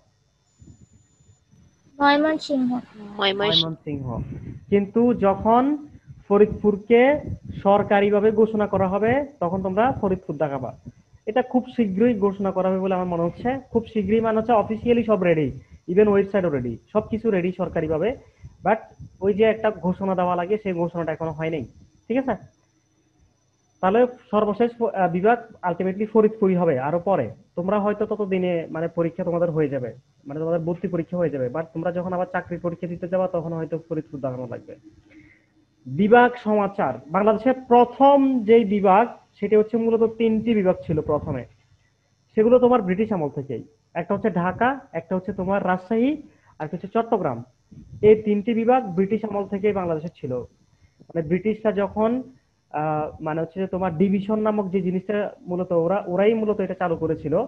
ময়মনসিংহ। ময়মনসিংহ ময়মনসিংহ। কিন্তু যখন ফরিদপুরকে সরকারিভাবে ঘোষণা করা হবে তখন তোমরা ফরিদপুর দাগাবা। এটা খুব শীঘ্রই ঘোষণা করা হবে বলে আমার মনে হচ্ছে। খুব শীঘ্রই মানে হচ্ছে অফিসিয়ালি সব রেডি, ইভেন ওয়েবসাইটও রেডি, সবকিছু রেডি সরকারিভাবে, বাট ওই যে একটা ঘোষণা দেওয়া লাগে সেই ঘোষণাটা এখনো হয় নাই। ঠিক আছে? তাহলে সর্বশেষ আহ, বিভাগ আলটিমেটলি ফরিদপুরই হবে আরো পরে। তোমরা হয়তো ততদিনে মানে পরীক্ষা তোমাদের হয়ে যাবে, মানে তোমাদের ভর্তি পরীক্ষা হয়ে যাবে, বাট তোমরা যখন আবার চাকরির পরীক্ষা দিতে যাবা তখন হয়তো ফরিদপুর দাঁড়ানো লাগবে। বিভাগ সমাচার, বাংলাদেশের প্রথম যেই বিভাগ সেটি হচ্ছে মূলত তিনটি বিভাগ ছিল প্রথমে, সেগুলো তোমার ব্রিটিশ আমল থেকেই। একটা হচ্ছে ঢাকা, একটা হচ্ছে তোমার রাজশাহী, আর একটা হচ্ছে চট্টগ্রাম। এই তিনটি বিভাগ ব্রিটিশ আমল থেকেই বাংলাদেশে ছিল। মানে ব্রিটিশরা যখন আহ মানে হচ্ছে যে তোমার ডিভিশন নামক যে জিনিসটা মূলত ওরা ওরাই মূলত এটা চালু করেছিল,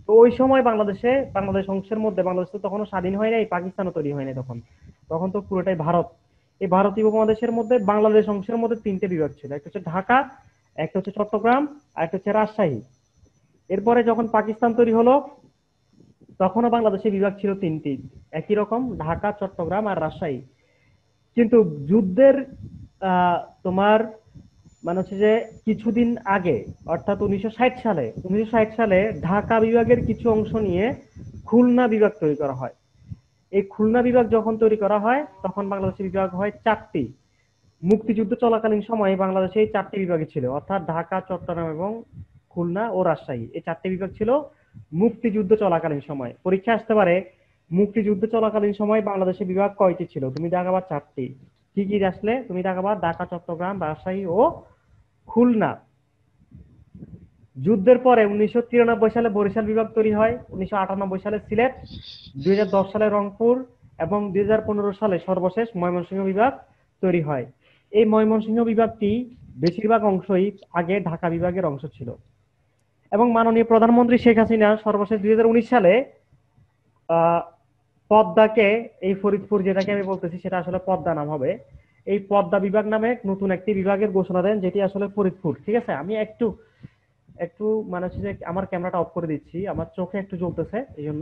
তো ওই সময় বাংলাদেশে বাংলাদেশ অংশের মধ্যে বাংলাদেশ তো তখনও স্বাধীন হয় নাই, পাকিস্তানও তৈরি হয় নাই তখন, তখন তো পুরোটাই ভারত। এই ভারতীয় উপমহাদেশের মধ্যে বাংলাদেশ অংশের মধ্যে তিনটে বিভাগ ছিল, একটা হচ্ছে ঢাকা, একটা হচ্ছে চট্টগ্রাম, আর একটা হচ্ছে রাজশাহী। এরপরে যখন পাকিস্তান তৈরি হলো তখনও বাংলাদেশে বিভাগ ছিল তিনটি, একই রকম ঢাকা, চট্টগ্রাম আর রাজশাহী। কিন্তু যুদ্ধের আহ তোমার মানে হচ্ছে যে কিছুদিন আগে অর্থাৎ উনিশশো ষাট সালে উনিশশো ষাট সালে ঢাকা বিভাগের কিছু অংশ নিয়ে খুলনা বিভাগ তৈরি করা হয়। এই খুলনা বিভাগ যখন তৈরি করা হয় তখন বাংলাদেশের বিভাগ হয় চারটি। মুক্তিযুদ্ধ চলাকালীন সময়ে বাংলাদেশে এই চারটি বিভাগে ছিল, অর্থাৎ ঢাকা, চট্টগ্রাম এবং খুলনা ও রাজশাহী, এই চারটি বিভাগ ছিল মুক্তিযুদ্ধ চলাকালীন সময়। পরীক্ষা আসতে পারে মুক্তিযুদ্ধ চলাকালীন সময় বাংলাদেশে বিভাগ কয়টি ছিল, তুমি দেখাবা চারটি। কি কি আসলে তুমি দেখাবা ঢাকা, চট্টগ্রাম, রাজশাহী ও খুলনা। যুদ্ধের পরে উনিশশো তিরানব্বই সালে বরিশাল বিভাগ তৈরি হয়, উনিশশো আটানব্বই সালে সিলেট, দুই হাজার দশ সালে রংপুর এবং দুই হাজার পনেরো সালে সর্বশেষ ময়মনসিংহ বিভাগ তৈরি হয়। এই ময়মনসিংহ বিভাগটি বেশিরভাগ অংশই আগে ঢাকা বিভাগের অংশ ছিল। এবং মাননীয় প্রধানমন্ত্রী শেখ হাসিনা সর্বশেষ দুই হাজার উনিশ সালে আহ পদ্মাকে, এই ফরিদপুর যেটাকে আমি বলতেছি সেটা আসলে পদ্মা নাম হবে, এই পদ্মা বিভাগ নামে নতুন একটি বিভাগের ঘোষণা দেন, যেটি আসলে ফরিদপুর। ঠিক আছে, আমি একটু একটু মানে হচ্ছে যে আমার ক্যামেরাটা অফ করে দিচ্ছি, আমার চোখে একটু জ্বলতেছে, এই জন্য।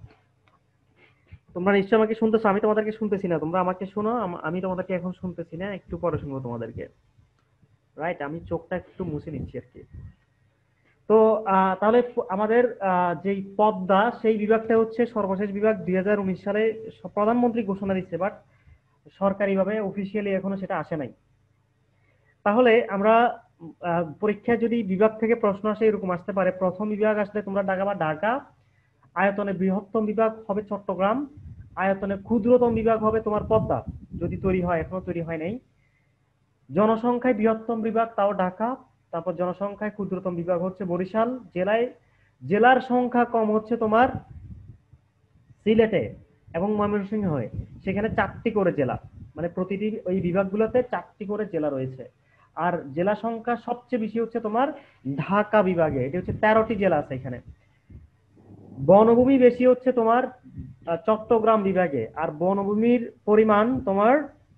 তোমরা নিশ্চয়ই আমাকে শুনতেছো, আমি তোমাদেরকে শুনতেছি না, তোমরা আমাকে শোনো, আম- আমি তোমাদেরকে এখন শুনতেছি না, একটু পরে শুনবো তোমাদেরকে। রাইট, আমি চোখটা একটু মুছে নিচ্ছি আর কি। তো আহ, তাহলে প- আমাদের আহ, যেই পদ্মা সেই বিভাগটা হচ্ছে সর্বশেষ বিভাগ, দুই হাজার উনিশ সালে স- প্রধানমন্ত্রী ঘোষণা দিচ্ছে, বাট সরকারিভাবে অফিসিয়ালি এখনো সেটা আসে নাই। তাহলে আমরা আহ, পরীক্ষায় যদি বিভাগ থেকে প্রশ্ন আসে এরকম আসতে পারে, প্রথম বিভাগ আসলে তোমরা ঢাকা বা ঢাকা, আয়তনে বৃহত্তম বিভাগ হবে চট্টগ্রাম, আয়তনে ক্ষুদ্রতম বিভাগ হবে তোমার পদ্মা, যদি তৈরি হয়, এখনো তৈরি হয় নাই। জনসংখ্যায় বৃহত্তম বিভাগ তাও ঢাকা, তারপর জনসংখ্যায় ক্ষুদ্রতম বিভাগ হচ্ছে বরিশাল, জেলায় জেলার সংখ্যা কম হচ্ছে তোমার সিলেটে এবং ময়মনসিংহ হয়ে, সেখানে চারটি করে জেলা, মানে প্রতিটি ওই বিভাগগুলোতে চারটি করে জেলা রয়েছে। আর জেলা সংখ্যা সবচেয়ে বেশি হচ্ছে তোমার ঢাকা বিভাগে, এটি হচ্ছে তেরোটি জেলা আছে এখানে। বনভূমি বেশি হচ্ছে তোমার আহ, চট্টগ্রাম বিভাগে, আর বনভূমির পরিমাণ তোমার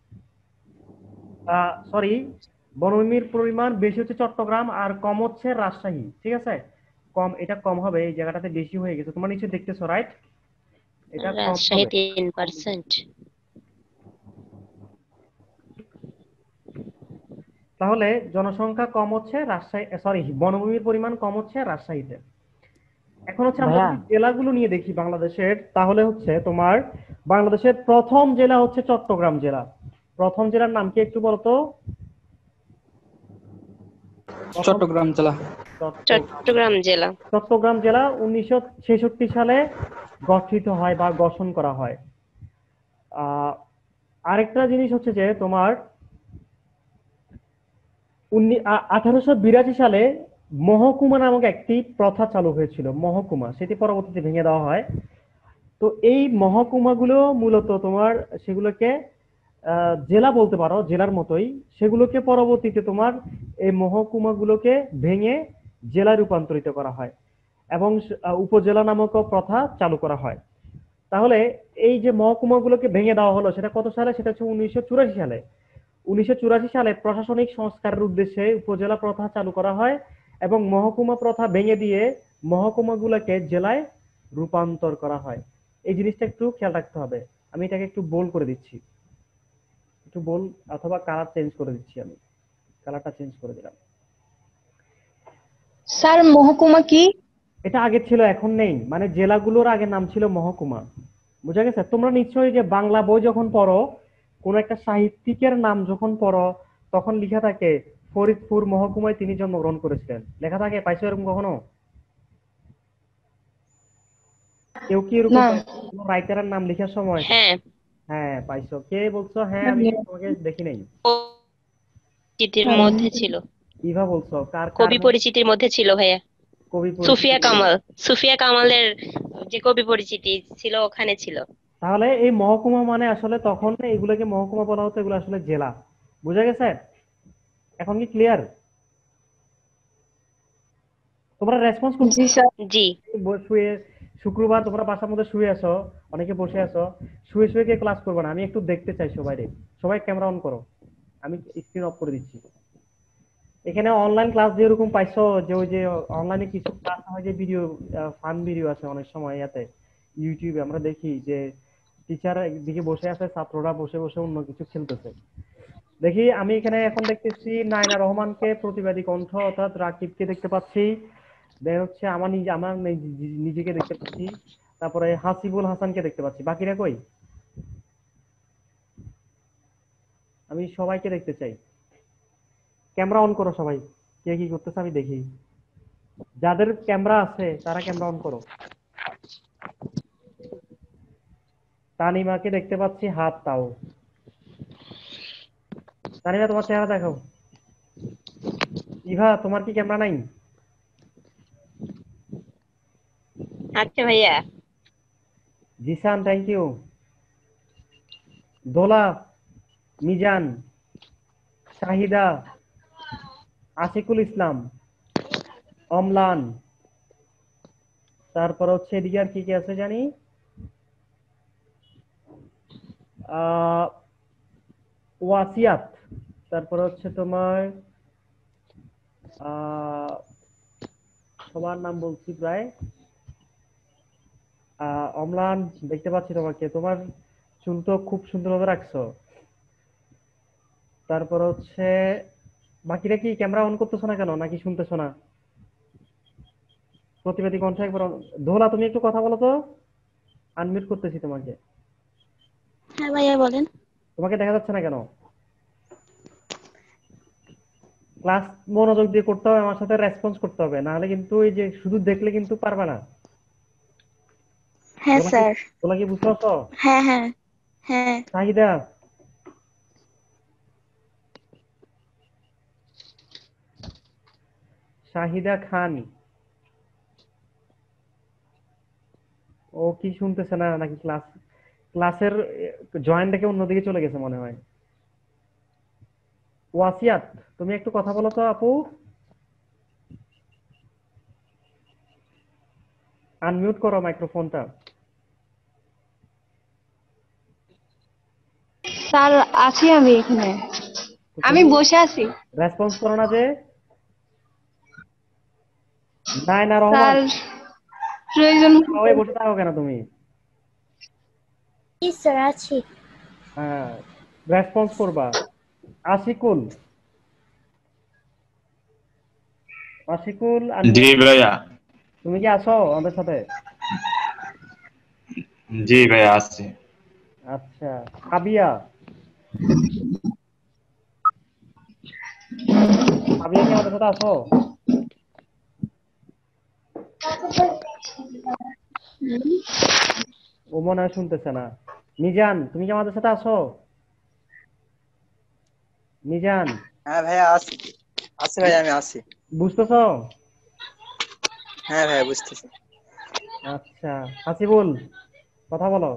সরি বনভূমির পরিমাণ বেশি হচ্ছে চট্টগ্রাম, আর কম হচ্ছে রাজশাহী। ঠিক আছে, কম, এটা কম হবে, এই জায়গাটাতে বেশি হয়ে গেছে, তোমরা নিশ্চয়ই দেখতেছো, রাইট? এটা কম রাজশাহী হবে। তিন পার্সেন্ট। তাহলে জনসংখ্যা কম হচ্ছে রাজশাহী, সরি বনভূমির পরিমাণ কম হচ্ছে রাজশাহীতে। এখন হচ্ছে আমরা ভাইয়া যদি জেলাগুলো নিয়ে দেখি বাংলাদেশের, তাহলে হচ্ছে তোমার বাংলাদেশের প্রথম জেলা হচ্ছে চট্টগ্রাম জেলা। প্রথম জেলার নাম কি একটু বলতো? প্রথম চট্টগ্রাম জেলা। চট্টগ্রাম চট্টগ্রাম জেলা। চট্টগ্রাম জেলা উনিশশো ছেষট্টি সালে গঠিত হয় বা গঠন করা হয়। আহ আরেকটা জিনিস হচ্ছে যে তোমার আঠারোশো বিরাশি সালে মহকুমা নামক একটি প্রথা চালু হয়েছিল, মহকুমা, সেটি পরবর্তীতে ভেঙে দেওয়া হয়। তো এই মহকুমাগুলো মূলত তোমার সেগুলোকে আহ, জেলা বলতে পারো, জেলার মতোই, সেগুলোকে পরবর্তীতে তোমার এই মহকুমাগুলোকে ভেঙে জেলায় রূপান্তরিত করা হয় এবং স- আহ, উপজেলা নামক প্রথা চালু করা হয়। তাহলে এই যে মহকুমাগুলোকে ভেঙে দেওয়া হলো সেটা কত সালে? সেটা হচ্ছে উনিশশো চুরাশি সালে। উনিশশো চুরাশি সালে প্রশাসনিক সংস্কারের উদ্দেশ্যে উপজেলা প্রথা চালু করা হয় এবং মহকুমা প্রথা ভেঙে দিয়ে মহকুমাগুলোকে জেলায় রূপান্তর করা হয়। এই জিনিসটা একটু খেয়াল রাখতে হবে। আমি এটাকে একটু বোল্ড করে দিচ্ছি, একটু বোল্ড অথবা কালার চেঞ্জ করে দিচ্ছি, আমি কালারটা চেঞ্জ করে দিলাম। স্যার মহকুমা কি? এটা আগে ছিল, এখন নেই, মানে জেলাগুলোর আগে নাম ছিল মহকুমা। বুঝা গেছে? তোমরা নিশ্চয়ই যে বাংলা বই যখন পড়ো, কোন একটা সাহিত্যিকের নাম যখন পড়ো, তখন লেখা থাকে ফরিদপুর মহকুমায় তিনি জন্মগ্রহণ করেছিলেন, লেখা থাকে, পাইছো এরকম কখনো? কেউ কি এরকম না। পাইছো কোনো রাইটারের নাম লেখার সময়? হ্যাঁ, হ্যাঁ পাইছো, কে বলছো? হ্যাঁ, আমি তোমাকে দেখি নাই। পরিচিতির মধ্যে ছিল। ইভা বলছো? কার কার কবি বই? পরিচিতির মধ্যে ছিল ভাইয়া। কবি সুফিয়া পরিচিতি? কামাল, সুফিয়া কামালের যে কবি পরিচিতি ছিল ওখানে ছিল। তাহলে এই মহকুমা মানে আসলে তখন এগুলোকে মহকুমা বলা হতো, এগুলো আসলে জেলা। বুঝা গেছে? এখন কি ক্লিয়ার? তো তোমরা রেসপন্স করছো? জি স্যার। জি। শুয়ে শুক্রবার তোমরা বাসার মধ্যে শুয়ে আছো, অনেকে বসে আছো, শুয়ে শুয়ে কে ক্লাস করবে না? আমি একটু দেখতে চাই সবাই রে। সবাই ক্যামেরা অন করো, আমি স্ক্রিন অফ করে দিচ্ছি। এখানে অনলাইন ক্লাস যেরকম পাইছো, যে ওই যে অনলাইনে কিছু ক্লাস হয় যে ভিডিও, ফান ভিডিও আছে অনেক সময় ইয়াতে ইউটিউবে আমরা দেখি যে টিচার একদিকে বসে আছে, ছাত্ররা বসে বসে অন্য কিছু খেলতেছে। দেখি আমি এখানে এখন দেখতেছি নাইনা রহমানকে, প্রতিবাদী কণ্ঠ অর্থাৎ রাকিবকে দেখতে পাচ্ছি, দেন হচ্ছে আমার নিজে আমার নিজ- নিজেকে দেখতে পাচ্ছি, তারপরে হাসিবুল হাসানকে দেখতে পাচ্ছি। বাকিরা কই? আমি সবাইকে দেখতে চাই। ক্যামেরা অন করো সবাই, কে কি করতেছে আমি দেখি। যাদের ক্যামেরা আছে তারা ক্যামেরা অন করো। তানিমাকে দেখতে পাচ্ছি, হাত তাও। তানিমা তোমার চেহারা দেখাও। ইভা তোমার কি ক্যামেরা নাই? আচ্ছা ভাইয়া। Zishan thank you. দোলা, মিজান, শাহিদা, আশিকুল ইসলাম, অমলান, তারপর হচ্ছে এদিকে আর কি কি আছে জানি, আহ ওয়াসিয়াত, তারপর হচ্ছে তোমার আহ সবার নাম বলছি প্রায়। আহ অমলান দেখতে পাচ্ছি তোমাকে, তোমার চুল তো খুব সুন্দরভাবে রাখছো। তারপর হচ্ছে বাকিরা কি ক্যামেরা অন করতেছো না কেন, নাকি শুনতেছো না? প্রতিবাদী কণ্ঠ একবার on- দোলা তুমি একটু কথা বলো তো, আনমিউট করতেছি তোমাকে। হ্যাঁ ভাইয়া বলেন। তোমাকে দেখা যাচ্ছে না কেন? ক্লাস মনোযোগ দিয়ে করতে হবে, আমার সাথে রেসপন্স করতে হবে, না হলে কিন্তু এই যে শুধু দেখলে কিন্তু পারবে না। হ্যাঁ দোলা কি স্যার। দোলা কি বুঝতে পারছো? হ্যাঁ হ্যাঁ হ্যাঁ। শাহিদা, শাহিদা খান, ও কি শুনতেছে না নাকি ক্লাস ক্লাসের জয়েন থেকে অন্যদিকে চলে গেছে মনে হয়। ওয়াসিয়াত তুমি একটু কথা বলো তো আপু, আনমিউট করো মাইক্রোফোনটা। স্যার আছি আমি এখানে, আমি বসে আছি। রেসপন্স করো না যে? নাইনা রহমান, স্যার প্রয়োজন সবাই বসে থাকো কেন তুমি? জি স্যার আছি। হ্যাঁ, রেসপন্স করবা। আশিকুল, আশিকুল জি unmute- ভাইয়া। তুমি কি আছো আমাদের সাথে? জি ভাইয়া আসছি। আচ্ছা, সাবিয়া, সাবিয়া কি আমাদের সাথে আছো? ও মনে হয় শুনতেছে না। মিজান তুমি কি আমাদের সাথে আছো? মিজান, হ্যাঁ ভাইয়া আছি, আছি ভাইয়া আমি আছি। বুঝতেছো? হ্যাঁ ভাইয়া বুঝতেছি। আচ্ছা, হাসিবুল কথা বলো।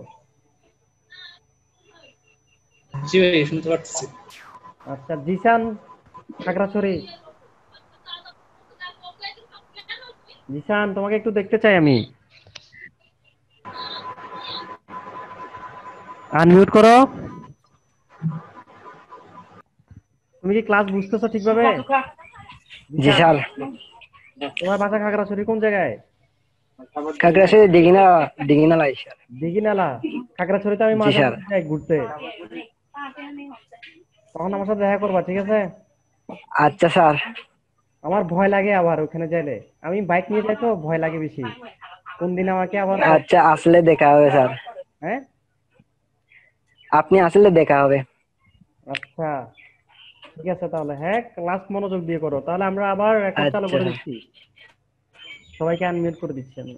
জি ভাই শুনতে পাচ্ছি। আচ্ছা, জিসান খাগড়াছড়ি, জিসান তোমাকে একটু দেখতে চাই আমি। আনমিউট করো। তুমি কি ক্লাস বুঝতেছো ঠিকভাবে? জি স্যার। তোমার বাসা খাগড়াছড়ি কোন জায়গায়? খাগড়াছড়ি দিঘিনা দিঘিনালা স্যার। দিঘিনালা। খাগড়াছড়িতে আমি জি মাঝে স্যার। মাঝে যাই ঘুরতে, তখন আমার সাথে দেখা করবা, ঠিক আছে? আচ্ছা স্যার। আমার ভয় লাগে আবার ওখানে যাইলে, আমি বাইক নিয়ে যাই তো ভয় লাগে বেশি, কোন দিন আমাকে আবার। আচ্ছা আসলে দেখা হবে স্যার। হ্যাঁ আপনি আসলে দেখা হবে। আচ্ছা ঠিক আছে তাহলে, হ্যাঁ ক্লাস মনোযোগ দিয়ে করো। তাহলে আমরা আবার রেকর্ড চালু আচ্ছা করে স্যার। দিচ্ছি, সবাইকে আনমিউট করে দিচ্ছি আমি।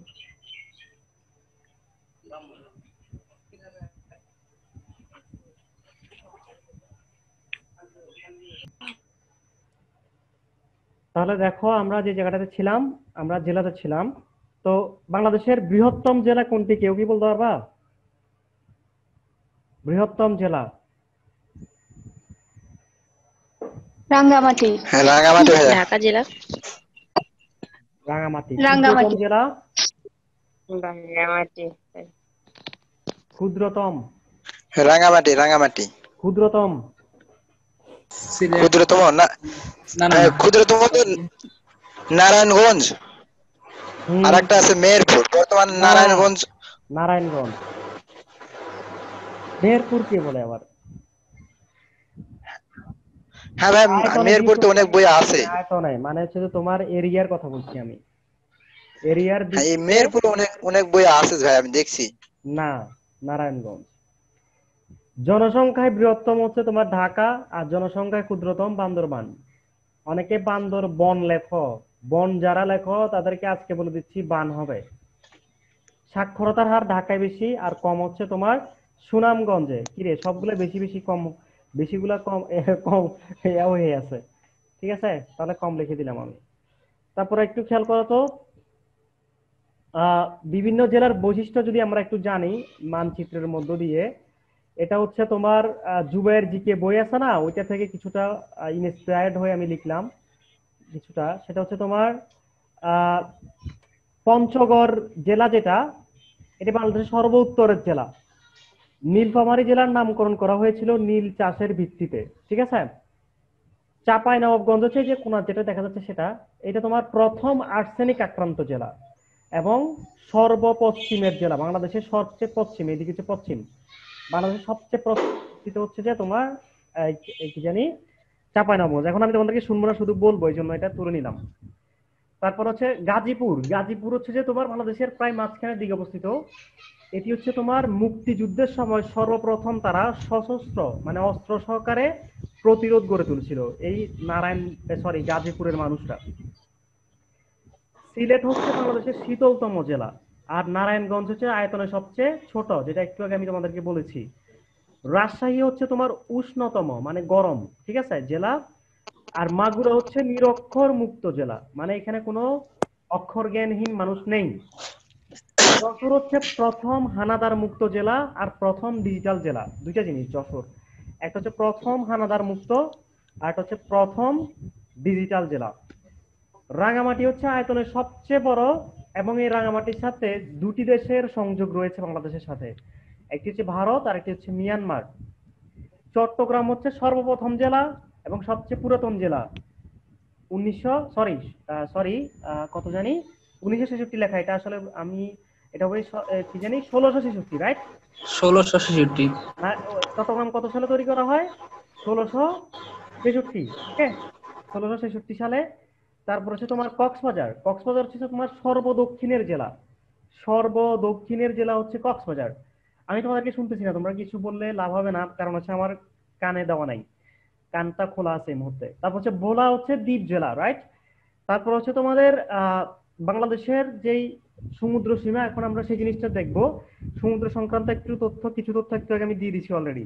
তাহলে দেখো আমরা যে জায়গাটাতে ছিলাম, আমরা জেলাতে ছিলাম। তো বাংলাদেশের বৃহত্তম জেলা কোনটি, কেউ কি বলতে পারবা? বৃহত্তম জেলা? রাঙ্গামাটি। হ্যাঁ রাঙ্গামাটি ভাইয়া। ঢাকা জেলা। রাঙামাটি। রাঙ্গামাটি। ক্ষুদ্রতম জেলা? রাঙ্গামাটি। ক্ষুদ্রতম? রাঙ্গামাটি রাঙ্গামাটি। ক্ষুদ্রতম? সিলেট। ক্ষুদ্রতম না না না আহ, ক্ষুদ্রতম তো নারায়ণগঞ্জ। হুম, আর একটা আছে মেহেরপুর, বর্তমান না, নারায়ণগঞ্জ। নারায়ণগঞ্জ। মেহেরপুর কে বলে আবার? হ্যাঁ ভাই, আয়তনে মেহেরপুর তো কিছু- অনেক বই আছে। আয়তনে মানে হচ্ছে যে তোমার এরিয়ার কথা বলছি আমি, এরিয়ার দিক হ্যাঁ, এই থেকে। মেহেরপুর অনেক অনেক বই আছে ভাই, আমি দেখছি। না, নারায়ণগঞ্জ। জনসংখ্যায় বৃহত্তম হচ্ছে তোমার ঢাকা, আর জনসংখ্যায় ক্ষুদ্রতম বান্দরবান। অনেকে বান্দর বন লেখো, বন যারা লেখো তাদেরকে আজকে বলে দিচ্ছি বান হবে। সাক্ষরতার হার ঢাকায় বেশি, আর কম হচ্ছে তোমার সুনামগঞ্জে। কিরে সবগুলো বেশি বেশি কম, বেশিগুলা কম এ, কম এও হয়ে আছে। ঠিক আছে, তাহলে কম লিখে দিলাম আমি। তারপরে একটু খেয়াল করো তো, আহ বিভিন্ন জেলার বৈশিষ্ট্য যদি আমরা একটু জানি মানচিত্রের মধ্য দিয়ে, এটা হচ্ছে তোমার আহ, জুবাইর জিকে বই আছে না, ওইটা থেকে কিছুটা ইন্সপায়ার্ড হয়ে আমি লিখলাম কিছুটা। সেটা হচ্ছে তোমার আহ পঞ্চগড় জেলা, যেটা এটা বাংলাদেশের সর্ব উত্তরের জেলা। নীলফামারী জেলার নামকরণ করা হয়েছিল নীল চাষের ভিত্তিতে। ঠিক আছে। চাপাই নবাবগঞ্জ হচ্ছে যে কোনা যেটা দেখা যাচ্ছে সেটা, এটা তোমার প্রথম আর্সেনিক আক্রান্ত জেলা এবং সর্বপশ্চিমের জেলা, বাংলাদেশের সবচেয়ে পশ্চিম, এদিকে হচ্ছে পশ্চিম, বাংলাদেশের সবচেয়ে পশ্চিম হচ্ছে যে তোমার এই এই কি জানি চাপাই নবাবগঞ্জ। এখন আমি তোমাদেরকে শুনবো না, শুধু বলবো, এই জন্য এটা তুলে নিলাম। তারপর হচ্ছে গাজীপুর। গাজীপুর হচ্ছে যে তোমার বাংলাদেশের প্রায় মাঝখানের দিকে অবস্থিত। এটি হচ্ছে তোমার মুক্তিযুদ্ধের সময় সর্বপ্রথম তারা সশস্ত্র মানে অস্ত্র সহকারে প্রতিরোধ গড়ে তুলেছিল এই নারায়ণ সরি গাজীপুরের মানুষরা। সিলেট হচ্ছে বাংলাদেশের শীতলতম জেলা, আর নারায়ণগঞ্জ হচ্ছে আয়তনে সবচেয়ে ছোট, যেটা একটু আগে আমি তোমাদেরকে বলেছি। রাজশাহী হচ্ছে তোমার উষ্ণতম মানে গরম, ঠিক আছে, জেলা। আর মাগুরা হচ্ছে নিরক্ষর মুক্ত জেলা, মানে এখানে কোনো অক্ষর জ্ঞানহীন মানুষ নেই। যশোর হচ্ছে প্রথম হানাদার মুক্ত জেলা আর প্রথম ডিজিটাল জেলা। দুইটা জিনিস যশোর, একটা হচ্ছে প্রথম হানাদার মুক্ত, আর একটা হচ্ছে প্রথম ডিজিটাল জেলা। রাঙামাটি হচ্ছে আয়তনের সবচেয়ে বড়, এবং এই রাঙামাটির সাথে দুটি দেশের সংযোগ রয়েছে বাংলাদেশের সাথে, একটি হচ্ছে ভারত আর একটি হচ্ছে মিয়ানমার। চট্টগ্রাম হচ্ছে সর্বপ্রথম জেলা এবং সবচেয়ে পুরাতন জেলা। উনিশশো সরি সরি কত জানি উনিশশো ছেষট্টি লেখা, এটা আসলে আমি এটা হবে কি জানি ষোলোশো ছেষট্টি, রাইট? ষোলোশো ছেষট্টি। চট্টগ্রাম কত সালে তৈরি করা হয়? ষোলোশো ছেষট্টি। ওকে, ষোলোশো ছেষট্টি সালে। তারপর হচ্ছে তোমার কক্সবাজার। কক্সবাজার হচ্ছে তোমার সর্বদক্ষিণের জেলা, সর্বদক্ষিণের জেলা হচ্ছে কক্সবাজার। আমি তোমাদেরকে শুনতেছি না, তোমরা কিছু বললে লাভ হবে না, কারণ হচ্ছে আমার কানে দেওয়া নাই, কানটা খোলা আছে এই মুহূর্তে। তারপর হচ্ছে ভোলা হচ্ছে দ্বীপ জেলা, রাইট? তারপর হচ্ছে তোমাদের আহ বাংলাদেশের যেই সমুদ্র সীমা, এখন আমরা সেই জিনিসটা দেখবো। সমুদ্র সংক্রান্ত একটু তথ্য, কিছু তথ্য একটু আগে আমি দিয়ে দিচ্ছি অলরেডি।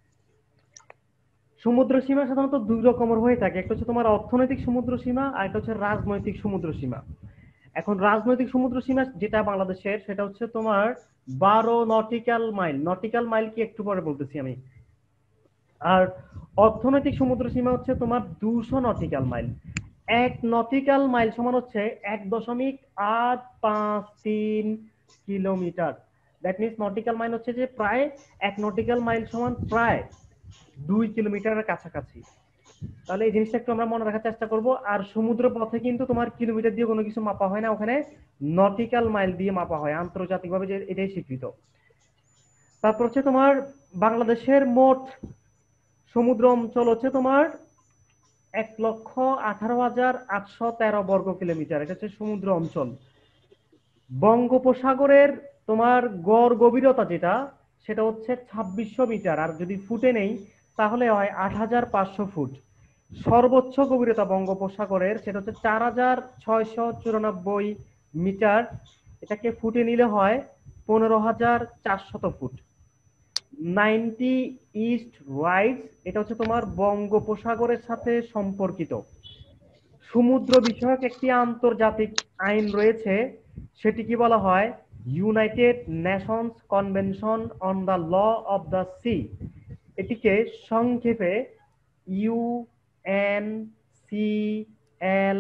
সমুদ্র সীমা সাধারণত দুই রকমের হয়ে থাকে, একটা হচ্ছে তোমার অর্থনৈতিক সমুদ্র সীমা, আর একটা হচ্ছে রাজনৈতিক সমুদ্র সীমা। এখন রাজনৈতিক সমুদ্র সীমা যেটা বাংলাদেশের, সেটা হচ্ছে তোমার বারো নটিক্যাল মাইল। নটিক্যাল মাইল কি একটু পরে বলতেছি আমি। আর অর্থনৈতিক সমুদ্র সীমা হচ্ছে তোমার দুশো নটিক্যাল মাইল। এক নটিক্যাল মাইল সমান হচ্ছে এক দশমিক আট পাঁচ তিন kilometre. That means nautical mile হচ্ছে যে প্রায় এক নটিক্যাল মাইল সমান প্রায় দুই কিলোমিটারের কাছাকাছি। তাহলে এই জিনিসটা একটু আমরা মনে রাখার চেষ্টা করব। আর সমুদ্র পথে কিন্তু তোমার কিলোমিটার দিয়ে কোনো কিছু মাপা হয় না, ওখানে নটিক্যাল মাইল দিয়ে মাপা হয়, আন্তর্জাতিকভাবে যে এটাই স্বীকৃত। তারপর হচ্ছে তোমার বাংলাদেশের মোট সমুদ্র অঞ্চল হচ্ছে তোমার এক লক্ষ আঠারো হাজার আটশো তেরো বর্গ কিলোমিটার, এটা হচ্ছে সমুদ্র অঞ্চল। বঙ্গোপসাগরের তোমার গড় গভীরতা যেটা, সেটা হচ্ছে ছাব্বিশশো মিটার, আর যদি ফুটে নেই তাহলে হয় আট হাজার পাঁচশো ফুট। সর্বোচ্চ গভীরতা বঙ্গোপসাগরের সেটা হচ্ছে চার হাজার ছয়শো চুরানব্বই মিটার, এটাকে ফুটে নিলে হয় পনেরো হাজার চারশত ফুট। নাইনটি ইস্ট রাইটস, এটা হচ্ছে তোমার বঙ্গোপসাগরের সাথে সম্পর্কিত। সমুদ্র বিষয়ক একটি আন্তর্জাতিক আইন রয়েছে, সেটি কি বলা হয়? United Nations convention on the law of the sea. এটিকে সংক্ষেপে U N C L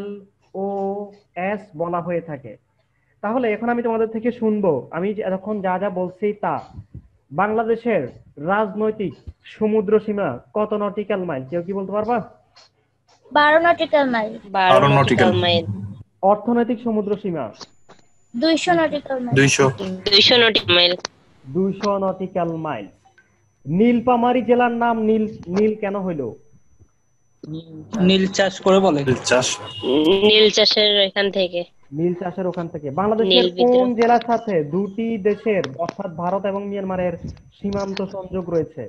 O S বলা হয়ে থাকে। তাহলে এখন আমি তোমাদের থেকে শুনবো, আমি যে এতক্ষণ যা যা বলছি তা বাংলাদেশের রাজনৈতিক সমুদ্র সীমা কত নটিক্যাল মাইল? কেউ কি বলতে পারবা? বারো নটিক্যাল মাইল। বারো নটিক্যাল মাইল। অর্থনৈতিক সমুদ্র সীমা দুইশো নটিক্যাল মাইল। দুইশো দুইশো নটিক্যাল মাইল। দুইশো নটিক্যাল মাইল। নীলফামারী জেলার নাম নীল নীল কেন হইল? নীল চাষ করে বলে। নীল চাষ নীল চাষের এখান থেকে। নীল চাষের ওখান থেকে। বাংলাদেশের নীল বিদ্রোহ। কোন জেলার সাথে দুটি দেশের অর্থাৎ ভারত এবং মিয়ানমারের সীমান্ত সংযোগ রয়েছে?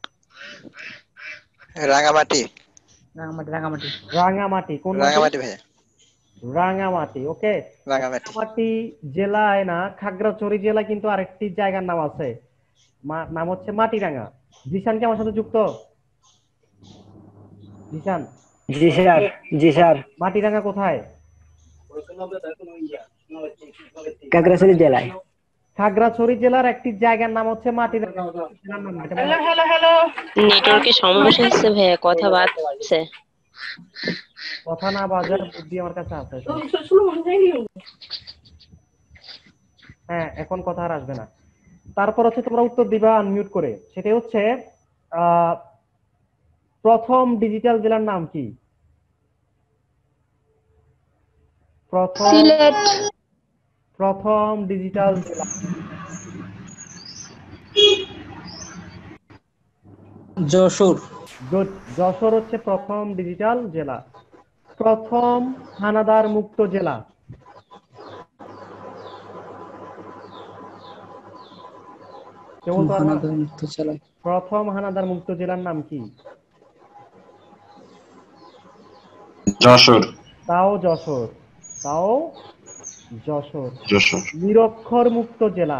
রাঙামাটি। রাঙামাটি রাঙামাটি রাঙামাটি। কোন রাঙামাটি ভাইয়া। রাঙামাটি। ওকে, রাঙামাটি। রাঙামাটি জেলায় না, খাগড়াছড়ি জেলায় কিন্তু আরেকটি জায়গার নাম আছে, মা- নাম হচ্ছে মাটিরাঙ্গা। জিশান কি আমার সাথে যুক্ত? জিশান, জি স্যার, জি স্যার। মাটিরাঙ্গা কোথায়? খাগড়াছড়ি জেলায়। খাগড়াছড়ি জেলার একটি জায়গার নাম হচ্ছে মাটিরাঙ্গা। জেলার নাম না, এটা মনে রাখো। নেটওয়ার্কের সমস্যা হচ্ছে ভাইয়া, কথা বাজছে। কথা না বাজার বুদ্ধি আমার কাছে আছে। হ্যাঁ, এখন কথা আর আসবে না। তারপর হচ্ছে তোমরা উত্তর দিবা আনমিউট করে। সেটা হচ্ছে আহ প্রথম ডিজিটাল জেলার নাম কি? প্রথম সিলেট। প্রথম ডিজিটাল জেলা। যশোর। য- যশোর হচ্ছে প্রথম ডিজিটাল জেলা। প্রথম হানাদার মুক্ত জেলা। কেউ বলতে পারবা? হানাদার মুক্ত জেলা। প্রথম হানাদার মুক্ত জেলার নাম কি? যশোর তাও যশোর। তাও যশোর। যশোর নিরক্ষর মুক্ত জেলা।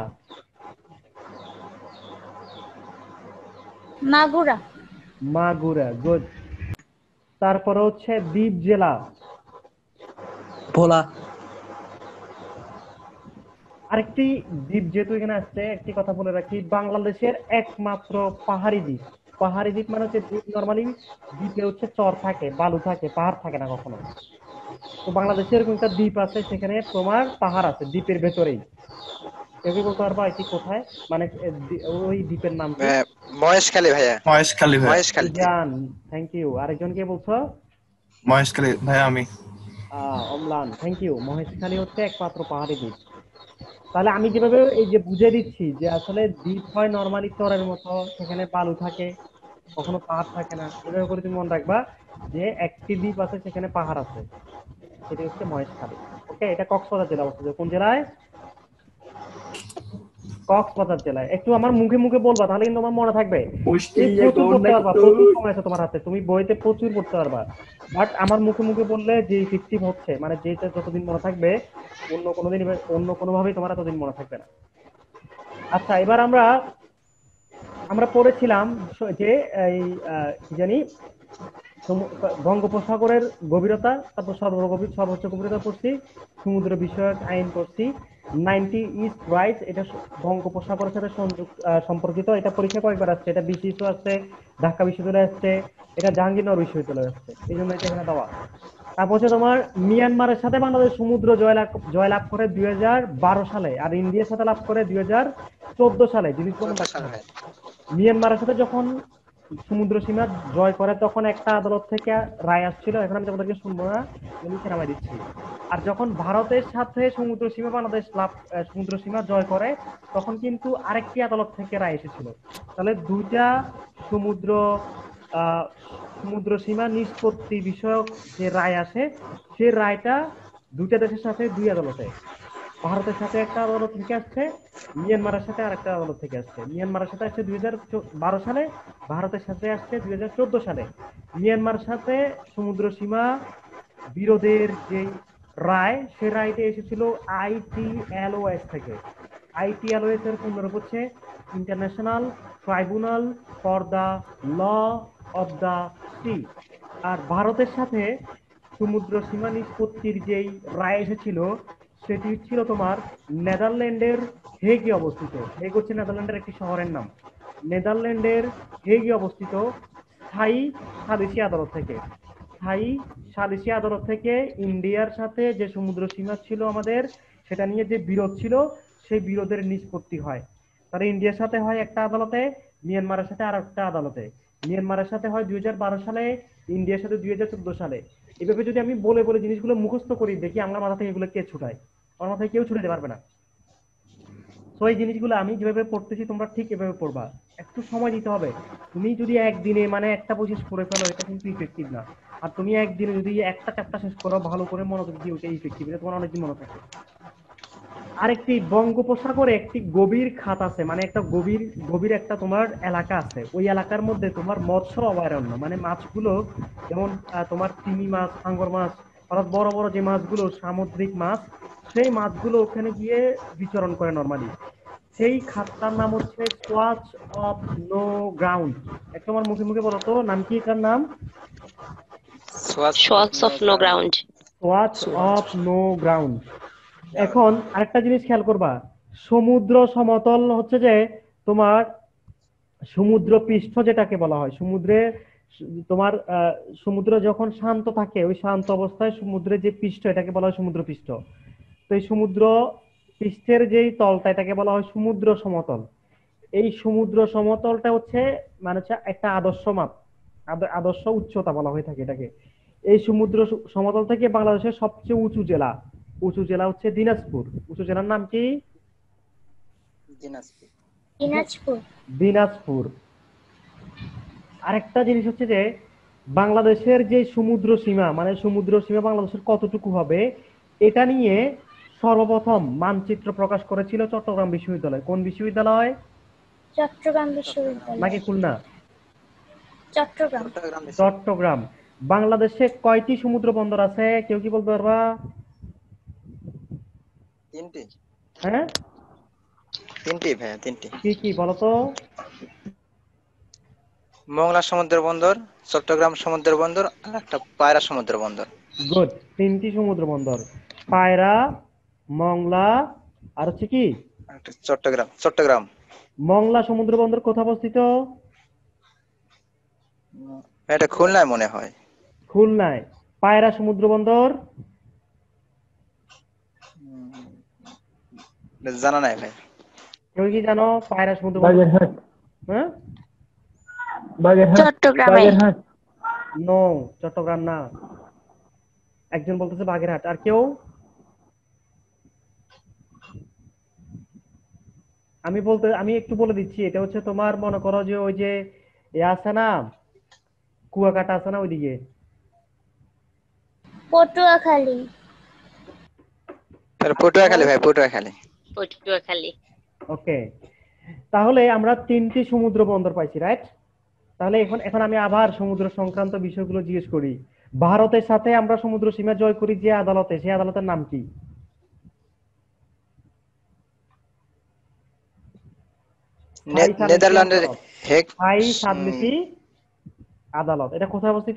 মাগুরা। মাগুরা। গুড। তারপরে হচ্ছে দ্বীপ জেলা। ভোলা। আরেকটি দ্বীপ যেহেতু এখানে আসছে, একটি কথা বলে রাখি, বাংলাদেশের একমাত্র পাহাড়ি দ্বীপ। পাহাড়ি দ্বীপ মানে হচ্ছে দ্বীপ, নর্মালি দ্বীপে হচ্ছে চর থাকে, বালু থাকে, পাহাড় থাকে না কখনো। তো বাংলাদেশের এরকম একটা দ্বীপ আছে, সেখানে তোমার পাহাড় আছে দ্বীপের ভেতরেই। কেউ কি বলতে পারবা এটি কোথায়? মানে এ, দ্বী- ওই দ্বীপের নাম কি? আহ, মহেশখালী ভাইয়া। মহেশখালী ভাই মহেশখালী। জান, থ্যাংক ইউ। আরেকজন কে বলছো? মহেশখালী ভাই আমি আহ অম্লান, থ্যাংক ইউ। মহেশখালী হচ্ছে একমাত্র পাহাড়ি দ্বীপ। তাহলে আমি যেভাবে এই যে বুঝে দিচ্ছি যে আসলে দ্বীপ হয় নর্মালি চরের মতো, সেখানে বালু থাকে, কখনো পাহাড় থাকে না, এভাবে করে তুমি মনে রাখবা যে একটি দ্বীপ আছে সেখানে পাহাড় আছে, সেটা হচ্ছে মহেশখালী। ওকে, এটা কক্সবাজার জেলা অবস্থিত। কোন জেলায়? কক্সবাজার জেলায়। একটু আমার মুখে মুখে বলবা, তাহলে কিন্তু আমার মনে থাকবে। তুমি প্রচুর পড়তে পারবা, প্রচুর সময় আছে তোমার হাতে, তুমি বইতে প্রচুর পড়তে পারবা। বাট আমার মুখে মুখে বললে যে ইফেক্টিভ হচ্ছে, মানে যেটা যতদিন মনে থাকবে, অন্য কোনোদিন অন্য কোনোভাবেই তোমার এতদিন মনে থাকবে না। আচ্ছা, এবার আমরা আমরা পড়েছিলাম যে এই আহ, কি জানি সমু- বঙ্গোপসাগরের গভীরতা, তারপর সর্বগভীর সর্বোচ্চ গভীরতা পড়ছি, সমুদ্র বিষয়ক আইন পড়ছি, নাইনটি ইস্ট রাইট, এটা স- বঙ্গোপসাগরের সাথে সংযুক্ত আহ, সম্পর্কিত। এটা পরীক্ষা কয়েকবার আসছে, এটা বিসিএস আসছে, ঢাকা বিশ্ববিদ্যালয়ে আসছে, এটা জাহাঙ্গীরনগর বিশ্ববিদ্যালয়ে আসছে, এই জন্য এটা এখানে দেওয়া। তারপর হচ্ছে তোমার মিয়ানমারের সাথে বাংলাদেশ সমুদ্র জয়লাভ জয়লাভ করে দুই হাজার বারো সালে, আর ইন্ডিয়ার সাথে লাভ করে দুই হাজার চোদ্দ সালে। জিনিস মিয়ানমারের সাথে যখন সমুদ্র সীমা জয় করে তখন একটা আদালত থেকে রায় আসছিল, এখন আমি তোমাদেরকে শুনবো না, আমি নামাই দিচ্ছি। আর যখন ভারতের সাথে সমুদ্র সীমা বাংলাদেশ লাভ আহ, সমুদ্র সীমা জয় করে তখন কিন্তু আরেকটি আদালত থেকে রায় এসেছিল। তাহলে দুইটা সমুদ্র আহ সমুদ্র সীমা নিষ্পত্তি বিষয়ক যে রায় আসে, সেই রায়টা দুইটা দেশের সাথে দুই আদালতে, ভারতের সাথে একটা আদালত থেকে আসছে, মিয়ানমারের সাথে আরেকটা আদালত থেকে আসছে। মিয়ানমারের সাথে আসছে দুই হাজার বারো সালে, ভারতের সাথে আসছে দুই হাজার চোদ্দ সালে। মিয়ানমারের সাথে সমুদ্র সীমা বিরোধের যে রায়, সে রায়টা এসেছিল আইটিএলওএস থেকে। আইটিএলওএস এর পূর্ণরূপ হচ্ছে international tribunal for the law of the sea. আর ভারতের সাথে সমুদ্র সীমা নিষ্পত্তির যেই রায় এসেছিল সেটি ছিল তোমার নেদারল্যান্ডের হেগে অবস্থিত। হেগ হচ্ছে নেদারল্যান্ডের একটি শহরের নাম। নেদারল্যান্ডের হেগে অবস্থিত স্থায়ী সালিসি আদালত থেকে। স্থায়ী সালিসি আদালত থেকে ইন্ডিয়ার সাথে যে সমুদ্র সীমা ছিল আমাদের, সেটা নিয়ে যে বিরোধ ছিল সেই বিরোধের নিষ্পত্তি হয়। তাহলে ইন্ডিয়ার সাথে হয় একটা আদালতে, মিয়ানমারের সাথে আর একটা আদালতে। মিয়ানমারের সাথে হয় দুই হাজার বারো সালে, ইন্ডিয়ার সাথে দুই হাজার চোদ্দ সালে। এভাবে যদি আমি বলে বলে জিনিসগুলো মুখস্থ করি, দেখি আমার মাথা থেকে এগুলো কে ছুটায়? আমার মাথায় কেউ ছুটাতে পারবে না। তো এই জিনিসগুলো আমি যেভাবে পড়তেছি তোমরা ঠিক এভাবে পড়বা, একটু সময় দিতে হবে। তুমি যদি একদিনে মানে একটা বই শেষ করে ফেলো, এটা কিন্তু ইফেক্টিভ না। আর তুমি একদিনে যদি একটা চ্যাপ্টার শেষ করো ভালো করে মনোযোগ দিয়ে, ওটা ইফেক্টিভ, এটা তোমার অনেকদিন মনে থাকে। আরেকটি বঙ্গোপসাগরে একটি গভীর খাত আছে, মানে একটা গভীর গভীর একটা তোমার এলাকা আছে। ওই এলাকার মধ্যে তোমার মৎস্য অভয়ারণ্য, মানে মাছগুলো যেমন আহ, তোমার তিমি মাছ, হাঙ্গর মাছ, অর্থাৎ বড় বড় যে মাছগুলো সামুদ্রিক মাছ, সেই মাছগুলো ওখানে গিয়ে বিচরণ করে নরমালি। সেই খাতটার নাম হচ্ছে সোয়াচ অফ নো গ্রাউন্ড। একটু আমার মুখে মুখে বলো তো, নাম কি এটার নাম? Shorts of no ground. Swatch of no ground. এখন আরেকটা জিনিস খেয়াল করবা, সমুদ্র সমতল হচ্ছে যে তোমার সমুদ্র পৃষ্ঠ যেটাকে বলা হয়, সমুদ্রে তোমার আহ, সমুদ্র যখন শান্ত থাকে, ওই শান্ত অবস্থায় সমুদ্রের যে পৃষ্ঠ এটাকে বলা হয় সমুদ্র পৃষ্ঠ। তো এই সমুদ্র পৃষ্ঠের যেই তলটা এটাকে বলা হয় সমুদ্র সমতল। এই সমুদ্র সমতলটা হচ্ছে মানে হচ্ছে একটা আদর্শ মাপ, আদ- আদর্শ উচ্চতা বলা হয়ে থাকে এটাকে। এই সমুদ্র স- সমতল থেকে বাংলাদেশের সবচেয়ে উঁচু জেলা, উঁচু জেলা হচ্ছে দিনাজপুর। উঁচু জেলার নাম কি? দিনাজপুর। দিনাজপুর। আরেকটা জিনিস হচ্ছে যে বাংলাদেশের যে সমুদ্র সীমা, মানে সমুদ্র সীমা বাংলাদেশের কতটুকু হবে, এটা নিয়ে সর্বপ্রথম মানচিত্র প্রকাশ করেছিল চট্টগ্রাম বিশ্ববিদ্যালয়। কোন বিশ্ববিদ্যালয়? চট্টগ্রাম বিশ্ববিদ্যালয়। নাকি খুলনা? চট্টগ্রাম। চট্টগ্রাম। বাংলাদেশে কয়টি সমুদ্র বন্দর আছে, কেউ কি বলতে পারবা? তিনটি। হ্যাঁ, তিনটি ভাইয়া, তিনটি। কি কি বলো তো? মংলা সমুদ্র বন্দর, চট্টগ্রাম সমুদ্র বন্দর, আর একটা পায়রা সমুদ্র বন্দর। গুড, তিনটি সমুদ্র বন্দর, পায়রা, মংলা, আর হচ্ছে কি একটা চট্টগ্রাম। চট্টগ্রাম। মংলা সমুদ্র বন্দর কোথায় অবস্থিত? এটা খুলনায় মনে হয়। খুলনায়। পায়রা সমুদ্র বন্দর জানা নাই ভাই। কেউ কি জানো পায়রা সমুদ্র বন্দর? হ্যাঁ, চট্টগ্রামে। নো, চট্টগ্রাম না। একজন বলতেছে বাগেরহাট, আর কেউ? আমি বলতে আমি একটু বলে দিচ্ছি, এটা হচ্ছে তোমার মনে করো যে ওই যে এ আছে না, কুয়াকাটা আছে না ওইদিকে। পটুয়াখালী। পটুয়াখালী ভাই, পটুয়াখালী। পটুয়াখালী। ওকে, তাহলে আমরা তিনটি সমুদ্র বন্দর পাইছি, রাইট? তাহলে এখন এখন আমি আবার সমুদ্র সংক্রান্ত বিষয়গুলো জিজ্ঞেস করি। ভারতের সাথে আমরা সমুদ্র সীমা জয় করি যে আদালতে, সেই আদালতের নাম কি? নেদারল্যান্ডের হেগ হাই সাদলিসি আদালত। এটা কোথায় অবস্থিত?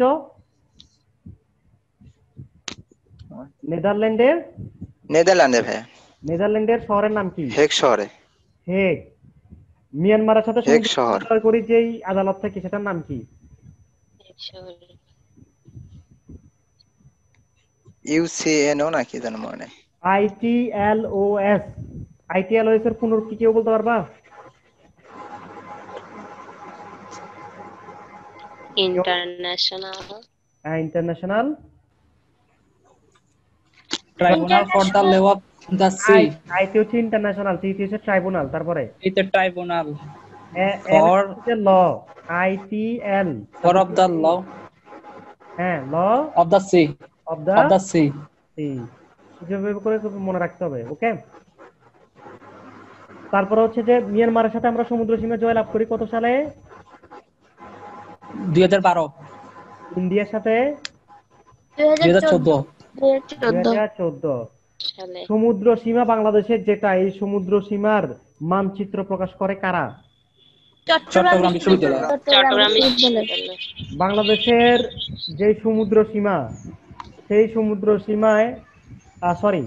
নেদারল্যান্ডের নেদারল্যান্ডে ভাইয়া। নেদারল্যান্ডের শহরের নাম কি? হেগ শহরে। হেগ। মিয়ানমারের সাথে হেগ সমুদ্র শহর। জয় করি যেই আদালত থেকে, সেটার নাম কি? ইউসিএনও নাকি জানো মনে নেই। আইটিএলওএস। আইটিএলওএস এর পুনরুক্তি কেউ বলতে পারবা? ইন্টারন্যাশনাল। হ্যাঁ, international tribunal for the law of the sea. IT হচ্ছে ইন্টারন্যাশনাল, সিটি হচ্ছে ট্রাইব্যুনাল। তারপরে এটা tribunal for for law, ITL for of the law হ্যাঁ, law of the sea of the of the sea. Sea. যেভাবে করে মনে রাখতে হবে, ওকে? তারপর হচ্ছে যে মিয়ানমারের সাথে আমরা সমুদ্র সীমা জয় লাভ করি কত সালে? দুই হাজার বারো। ইন্ডিয়ার সাথে দুই দুই হাজার চোদ্দ। দুই হাজার চোদ্দ। সমুদ্র সীমা বাংলাদেশের যেটা, এই সমুদ্র সীমার মানচিত্র প্রকাশ করে কারা? চট্টগ্রাম বিশ্ববিদ্যালয়। চট্টগ্রাম বিশ্ববিদ্যালয়। বাংলাদেশের যে সমুদ্র সীমা, সেই সমুদ্র সীমায় সরি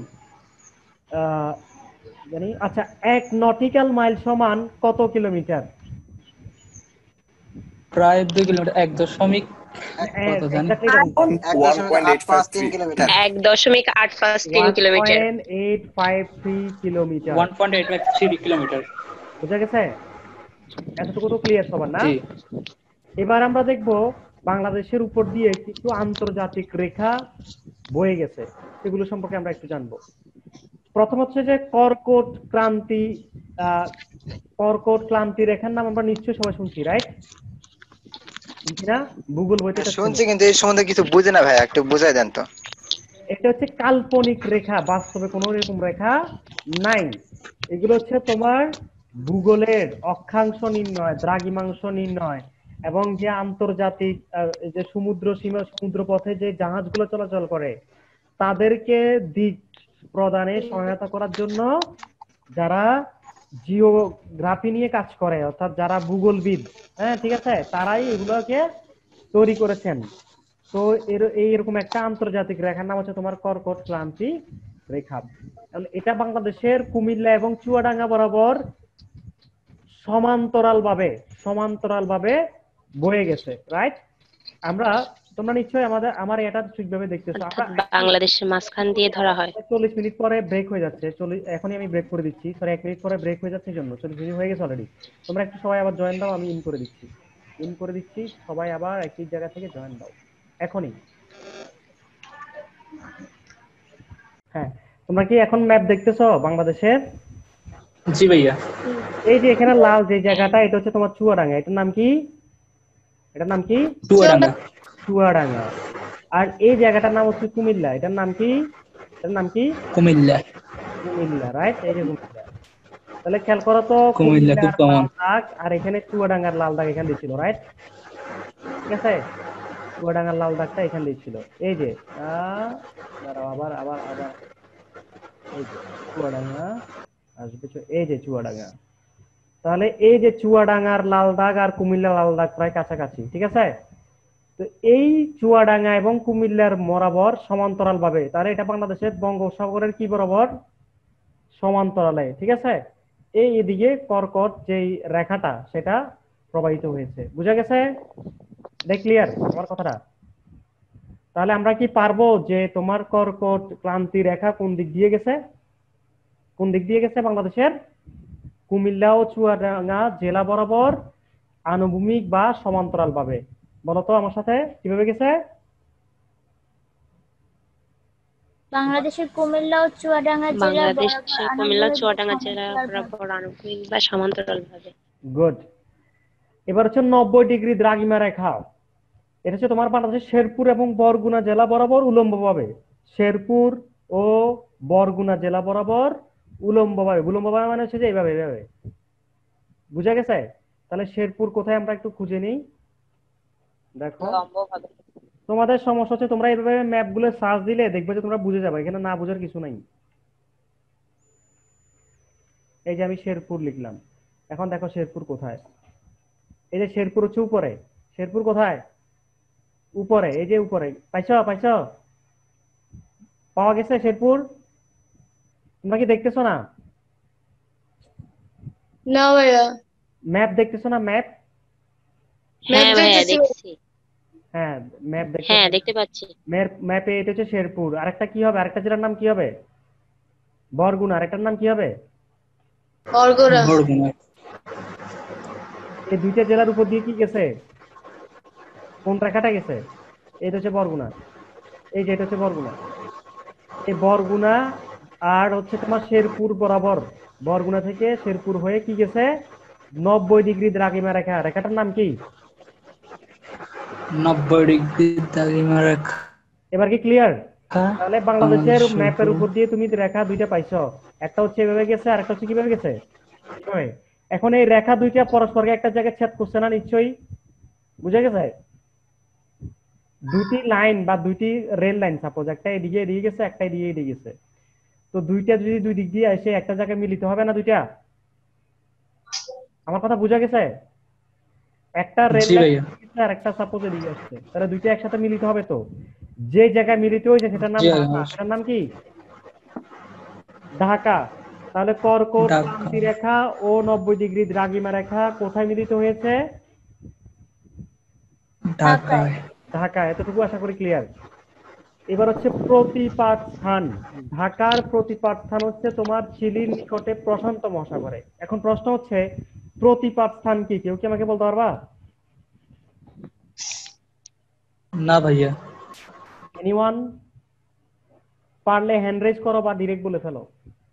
জানি আচ্ছা, এক নটিক্যাল মাইল সমান কত কিলোমিটার? প্রায় দুই কিলোমিটার, এক দশমিক কত জানি এক্স্যাক্টলি এক দশমিক আট পাঁচ তিন kilometre one point eight five three kilometre one point eight five three kilometre বুঝা গেছে? এতটুকু তো ক্লিয়ার সবার না? জি এবার আমরা দেখব বাংলাদেশের উপর দিয়ে কিছু আন্তর্জাতিক রেখা বয়ে গেছে, সেগুলো সম্পর্কে আমরা একটু জানবো। প্রথম হচ্ছে যে কর্কট ক্রান্তি, আহ কর্কট ক্রান্তি রেখার নাম আমরা নিশ্চয়ই সবাই শুনছি, রাইট? শুনছি না? ভূগোল বইতে এটা শুনছি, কিন্তু এই সম্বন্ধে কিছু বুঝি না ভাই, একটু বুঝাই দেন তো। এটা হচ্ছে কাল্পনিক রেখা, বাস্তবে কোনো এরকম রেখা নাই। এগুলো হচ্ছে তোমার ভূগোলের অক্ষাংশ নির্ণয়, দ্রাঘিমাংশ নির্ণয় এবং যে আন্তর্জাতিক আহ, যে সমুদ্র সীমা সমুদ্র পথে যে জাহাজগুলো চলাচল করে তাদেরকে দিক প্রদানে সহায়তা করার জন্য যারা জিওগ্রাফি নিয়ে কাজ করে, অর্থাৎ যারা ভূগোলবিদ, হ্যাঁ ঠিক আছে, তারাই এগুলোকে তৈরি করেছেন। তো এর এইরকম একটা আন্তর্জাতিক রেখার নাম হচ্ছে তোমার কর্কট ক্রান্তি রেখা। এটা বাংলাদেশের কুমিল্লা এবং চুয়াডাঙ্গা বরাবর সমান্তরাল ভাবে সমান্তরাল ভাবে বয়ে গেছে, রাইট? আমরা তোমরা নিশ্চয়ই আমাদের আমার এটা ঠিকভাবে দেখতেছো। বাংলাদেশের মাঝখান দিয়ে ধরা হয়। চল্লিশ মিনিট পরে ব্রেক হয়ে যাচ্ছে, চল্লিশ এখনই আমি ব্রেক করে দিচ্ছি, সরি এক মিনিট পরে ব্রেক হয়ে যাচ্ছে, জন্য চল্লিশ মিনিট হয়ে গেছে অলরেডি। তোমরা একটু সবাই আবার জয়েন দাও, আমি ইন করে দিচ্ছি ইন করে দিচ্ছি সবাই আবার একই জায়গা থেকে জয়েন দাও এখনই। হ্যাঁ, তোমরা কি এখন ম্যাপ দেখতেছো বাংলাদেশের? জি ভাইয়া। এই যে এখানে লাল যে জায়গাটা, এটা হচ্ছে তোমার চুয়াডাঙ্গা। এটার নাম কি? এটার নাম কি? চুয়াডাঙ্গা। চুয়াডাঙ্গা। আর এই জায়গাটার নাম হচ্ছে কুমিল্লা। এটার নাম কি? এটার নাম কি? কুমিল্লা। কুমিল্লা, রাইট? এই যে কুমিল্লা। তাহলে খেয়াল করো তো, কুমিল্লা খুব কমন। দাগ আর এখানে চুয়াডাঙ্গার লাল দাগ এখানে দিছিল, রাইট? ঠিক আছে, চুয়াডাঙ্গার লাল দাগটা এখানে দিছিল। এই যে আহ দাঁড়াও, আবার আবার আবার এই যে চুয়াডাঙ্গা আসবে, এই যে চুয়াডাঙ্গা। তাহলে এই যে চুয়াডাঙ্গার লাল দাগ আর কুমিল্লার লাল দাগ প্রায় কাছাকাছি, ঠিক আছে? তো এই চুয়াডাঙ্গা এবং কুমিল্লার বরাবর সমান্তরাল ভাবে, তাহলে এটা বাংলাদেশের বঙ্গোপসাগরের কি বরাবর? সমান্তরালে, ঠিক আছে? এই এদিকে কর্কট যেই রেখাটা সেটা প্রবাহিত হয়েছে, বুঝা গেছে? দেখ ক্লিয়ার আমার কথাটা? তাহলে আমরা কি পারবো যে তোমার কর্কট ক্রান্তি রেখা কোন দিক দিয়ে গেছে? কোন দিক দিয়ে গেছে বাংলাদেশের? কুমিল্লা ও চুয়াডাঙ্গা জেলা বরাবর আনুভূমিক বা সমান্তরাল ভাবে। বলতো আমার সাথে, কিভাবে গেছে? বাংলাদেশের কুমিল্লা ও চুয়াডাঙ্গা জেলা বাংলাদেশের কুমিল্লা চুয়াডাঙ্গা জেলা বরাবর আনুভূমিক বা সমান্তরাল ভাবে। গুড। এবার হচ্ছে নব্বই ডিগ্রি দ্রাঘিমা রেখা। এটা হচ্ছে তোমার বাংলাদেশের শেরপুর এবং বরগুনা জেলা বরাবর উলম্বভাবে। শেরপুর ও বরগুনা জেলা বরাবর উলম্বভাবে। উলম্বভাবে মানে হচ্ছে যে এইভাবে এইভাবে, বুঝা গেছে? তাহলে শেরপুর কোথায় আমরা একটু খুঁজে নিই। দেখো তোমাদের সমস্যা হচ্ছে তোমরা এইভাবে ম্যাপ গুলো সার্চ দিলে দেখবে যে তোমরা বুঝে যাবে, এখানে না বুঝার কিছু নাই। এই যে আমি শেরপুর লিখলাম, এখন দেখো শেরপুর কোথায়। এই যে শেরপুর হচ্ছে উপরে। শেরপুর কোথায়? উপরে, এই যে উপরে। পাইছো পাইছো পাওয়া গেছে শেরপুর? তোমরা কি দেখতেছো না? না ভাইয়া, ম্যাপ দেখতেছো না? ম্যাপ হ্যাঁ ভাইয়া দেখছি। হ্যাঁ ম্যাপ দেখতে হ্যাঁ দেখতে পাচ্ছি। ম্যাপে এটা হচ্ছে শেরপুর। আরেকটা কি হবে? আরেকটা জেলার নাম কি হবে? বরগুনা। আরেকটার নাম কি হবে? বরগুনা। এই দুইটা জেলার উপর দিয়ে কি গেছে? কোন রেখাটা গেছে? এটা হচ্ছে বরগুনা। এই যে এটা হচ্ছে বরগুনা। এই বরগুনা আর হচ্ছে তোমার শেরপুর বরাবর, বরগুনা থেকে শেরপুর হয়ে কি গেছে? নব্বই ডিগ্রি দ্রাঘিমা রেখা। রেখাটার নাম কি? নব্বই ডিগ্রি দ্রাঘিমা রেখা। এবার কি ক্লিয়ার? তাহলে বাংলাদেশের ম্যাপের উপর দিয়ে তুমি রেখা দুইটা পাইছো, একটা হচ্ছে এভাবে গেছে আর একটা হচ্ছে কিভাবে গেছে। এখন এই রেখা দুইটা পরস্পরকে একটা জায়গায় ছেদ করছে না নিশ্চয়ই, বুঝা গেছে? দুটি লাইন বা দুইটি রেল লাইন, সাপোজ একটা এদিকে এদিকে গেছে, একটা এদিকে এদিকে গেছে, তো দুইটা যদি দুই দিক দিয়ে এসে একটা জায়গায় মিলিত হবে না দুইটা? আমার কথা বুঝা গেছে? একটা রেল লাইন আর একটা সাপোজ এদিকে আসছে, তাহলে দুইটা একসাথে মিলিত হবে। তো যে জায়গায় মিলিত হয়েছে সেটার নাম ঢাকা। সেটার নাম কি? ঢাকা। তাহলে কর্কট ক্রান্তি রেখা ও নব্বই ডিগ্রি দ্রাঘিমা রেখা কোথায় মিলিত হয়েছে? ঢাকায়। ঢাকা, এতটুকু আশা করি ক্লিয়ার। এবার হচ্ছে প্রতিপাদ স্থান। ঢাকার প্রতিপাদ স্থান হচ্ছে তোমার চিলির নিকটে প্রশান্ত মহাসাগরে। এখন প্রশ্ন হচ্ছে প্রতিপাদ স্থান কি? কেউ কি আমাকে বলতে পারবা? না ভাইয়া। এনিওয়ান? পারলে হ্যান্ড রেজ করো বা ডিরেক্ট বলে ফেলো।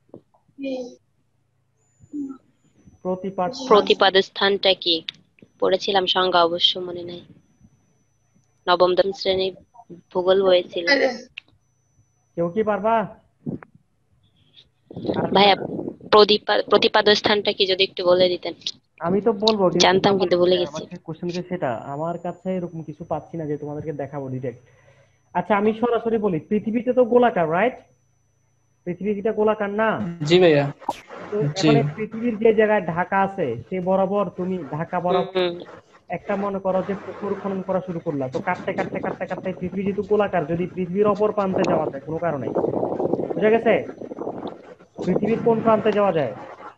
প্রতিপাদ প্রতিপাদ স্থানটা কি পড়েছিলাম, সংজ্ঞা অবশ্য মনে নাই, নবম দশম শ্রেণী ভূগোল বইয়ে ছিল। কেউ কি পারবা? ভাইয়া প্রতিপাদ প্রতিপাদ স্থানটা কি যদি একটু বলে দিতেন। আমি তো বলবো জানতাম কিন্তু ভুলে গেছি। আমাকে কোশ্চেন যে সেটা আমার কাছে এরকম কিছু পাচ্ছি না যে তোমাদেরকে দেখাবো ডিরেক্ট। আচ্ছা আমি সরাসরি বলি, পৃথিবীতে তো গোলাকার, রাইট? পৃথিবীটা গোলাকার না? জি ভাইয়া। তো জি। মানে পৃথিবীর যে জায়গায় ঢাকা আছে সে বরাবর তুমি ঢাকা বরাবর একটা মনে করো যে পুকুর খনন করা শুরু করলা, তো কাটতে কাটতে কাটতে কাটতে পৃথিবী যেহেতু গোলাকার, যদি পৃথিবীর অপর প্রান্তে যাওয়া যায় কোনো কারণে, বুঝা গেছে? পৃথিবীর কোন প্রান্তে যাওয়া যায়?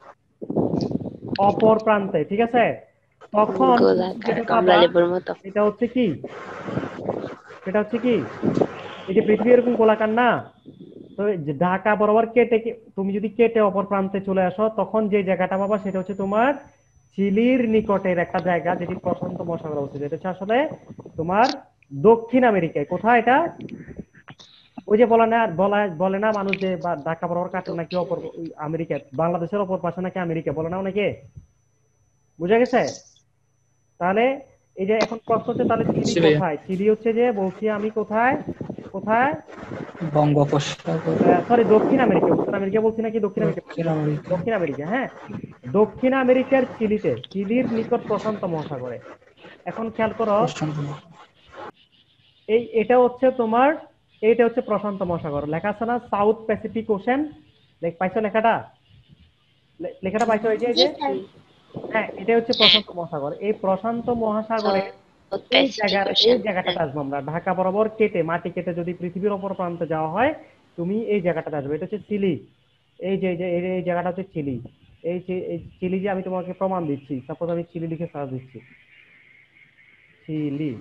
অপর প্রান্তে, ঠিক আছে? তখন যেটা পাবা এটা হচ্ছে কি, সেটা হচ্ছে কি এই যে পৃথিবী এরকম গোলাকার না, তো ঢাকা বরাবর কেটে তুমি যদি কেটে অপর প্রান্তে চলে আসো, তখন যে জায়গাটা পাবা সেটা হচ্ছে তোমার চিলির নিকটের একটা জায়গা, যেটি প্রশান্ত মহাসাগরে অবস্থিত। এটা হচ্ছে আসলে তোমার দক্ষিণ আমেরিকায়। কোথায় এটা? ওই যে বলে না বলা বলে না মানুষ যে ঢাকা বরাবর কাটে নাকি অপর আমেরিকা, বাংলাদেশের অপর পাশে নাকি আমেরিকা, বলে না অনেকে, বুঝা গেছে? তাহলে এই যে এখন প্রশ্ন হচ্ছে তাহলে চিলি কোথায়? চিলি হচ্ছে যে বলছি আমি কোথায়, কোথায় বঙ্গোপসাগর, সরি দক্ষিণ আমেরিকা, উত্তর আমেরিকা বলছি নাকি দক্ষিণ আমেরিকা? দক্ষিণ আমেরিকা, হ্যাঁ দক্ষিণ আমেরিকার চিলিতে, চিলির নিকট প্রশান্ত মহাসাগরে। এখন খেয়াল করো এই এটা হচ্ছে তোমার, এইটা হচ্ছে প্রশান্ত মহাসাগর, লেখা আছে না সাউথ প্যাসিফিক ওশেন, পাইছো লেখাটা? লেখাটা পাইছো? এই যে এই যে হ্যাঁ এটা হচ্ছে প্রশান্ত মহাসাগর। এই প্রশান্ত মহাসাগরে এই জায়গার এই জায়গাটাতে আসবো আমরা, ঢাকা বরাবর কেটে মাটি কেটে যদি পৃথিবীর অপর প্রান্তে যাওয়া হয় তুমি এই জায়গাটাতে আসবে। এটা হচ্ছে চিলি। এই যে এই জায়গাটা হচ্ছে চিলি। এই চিলি যে আমি তোমাকে প্রমাণ দিচ্ছি, সাপোজ আমি চিলি লিখে সার্চ দিচ্ছি, চিলি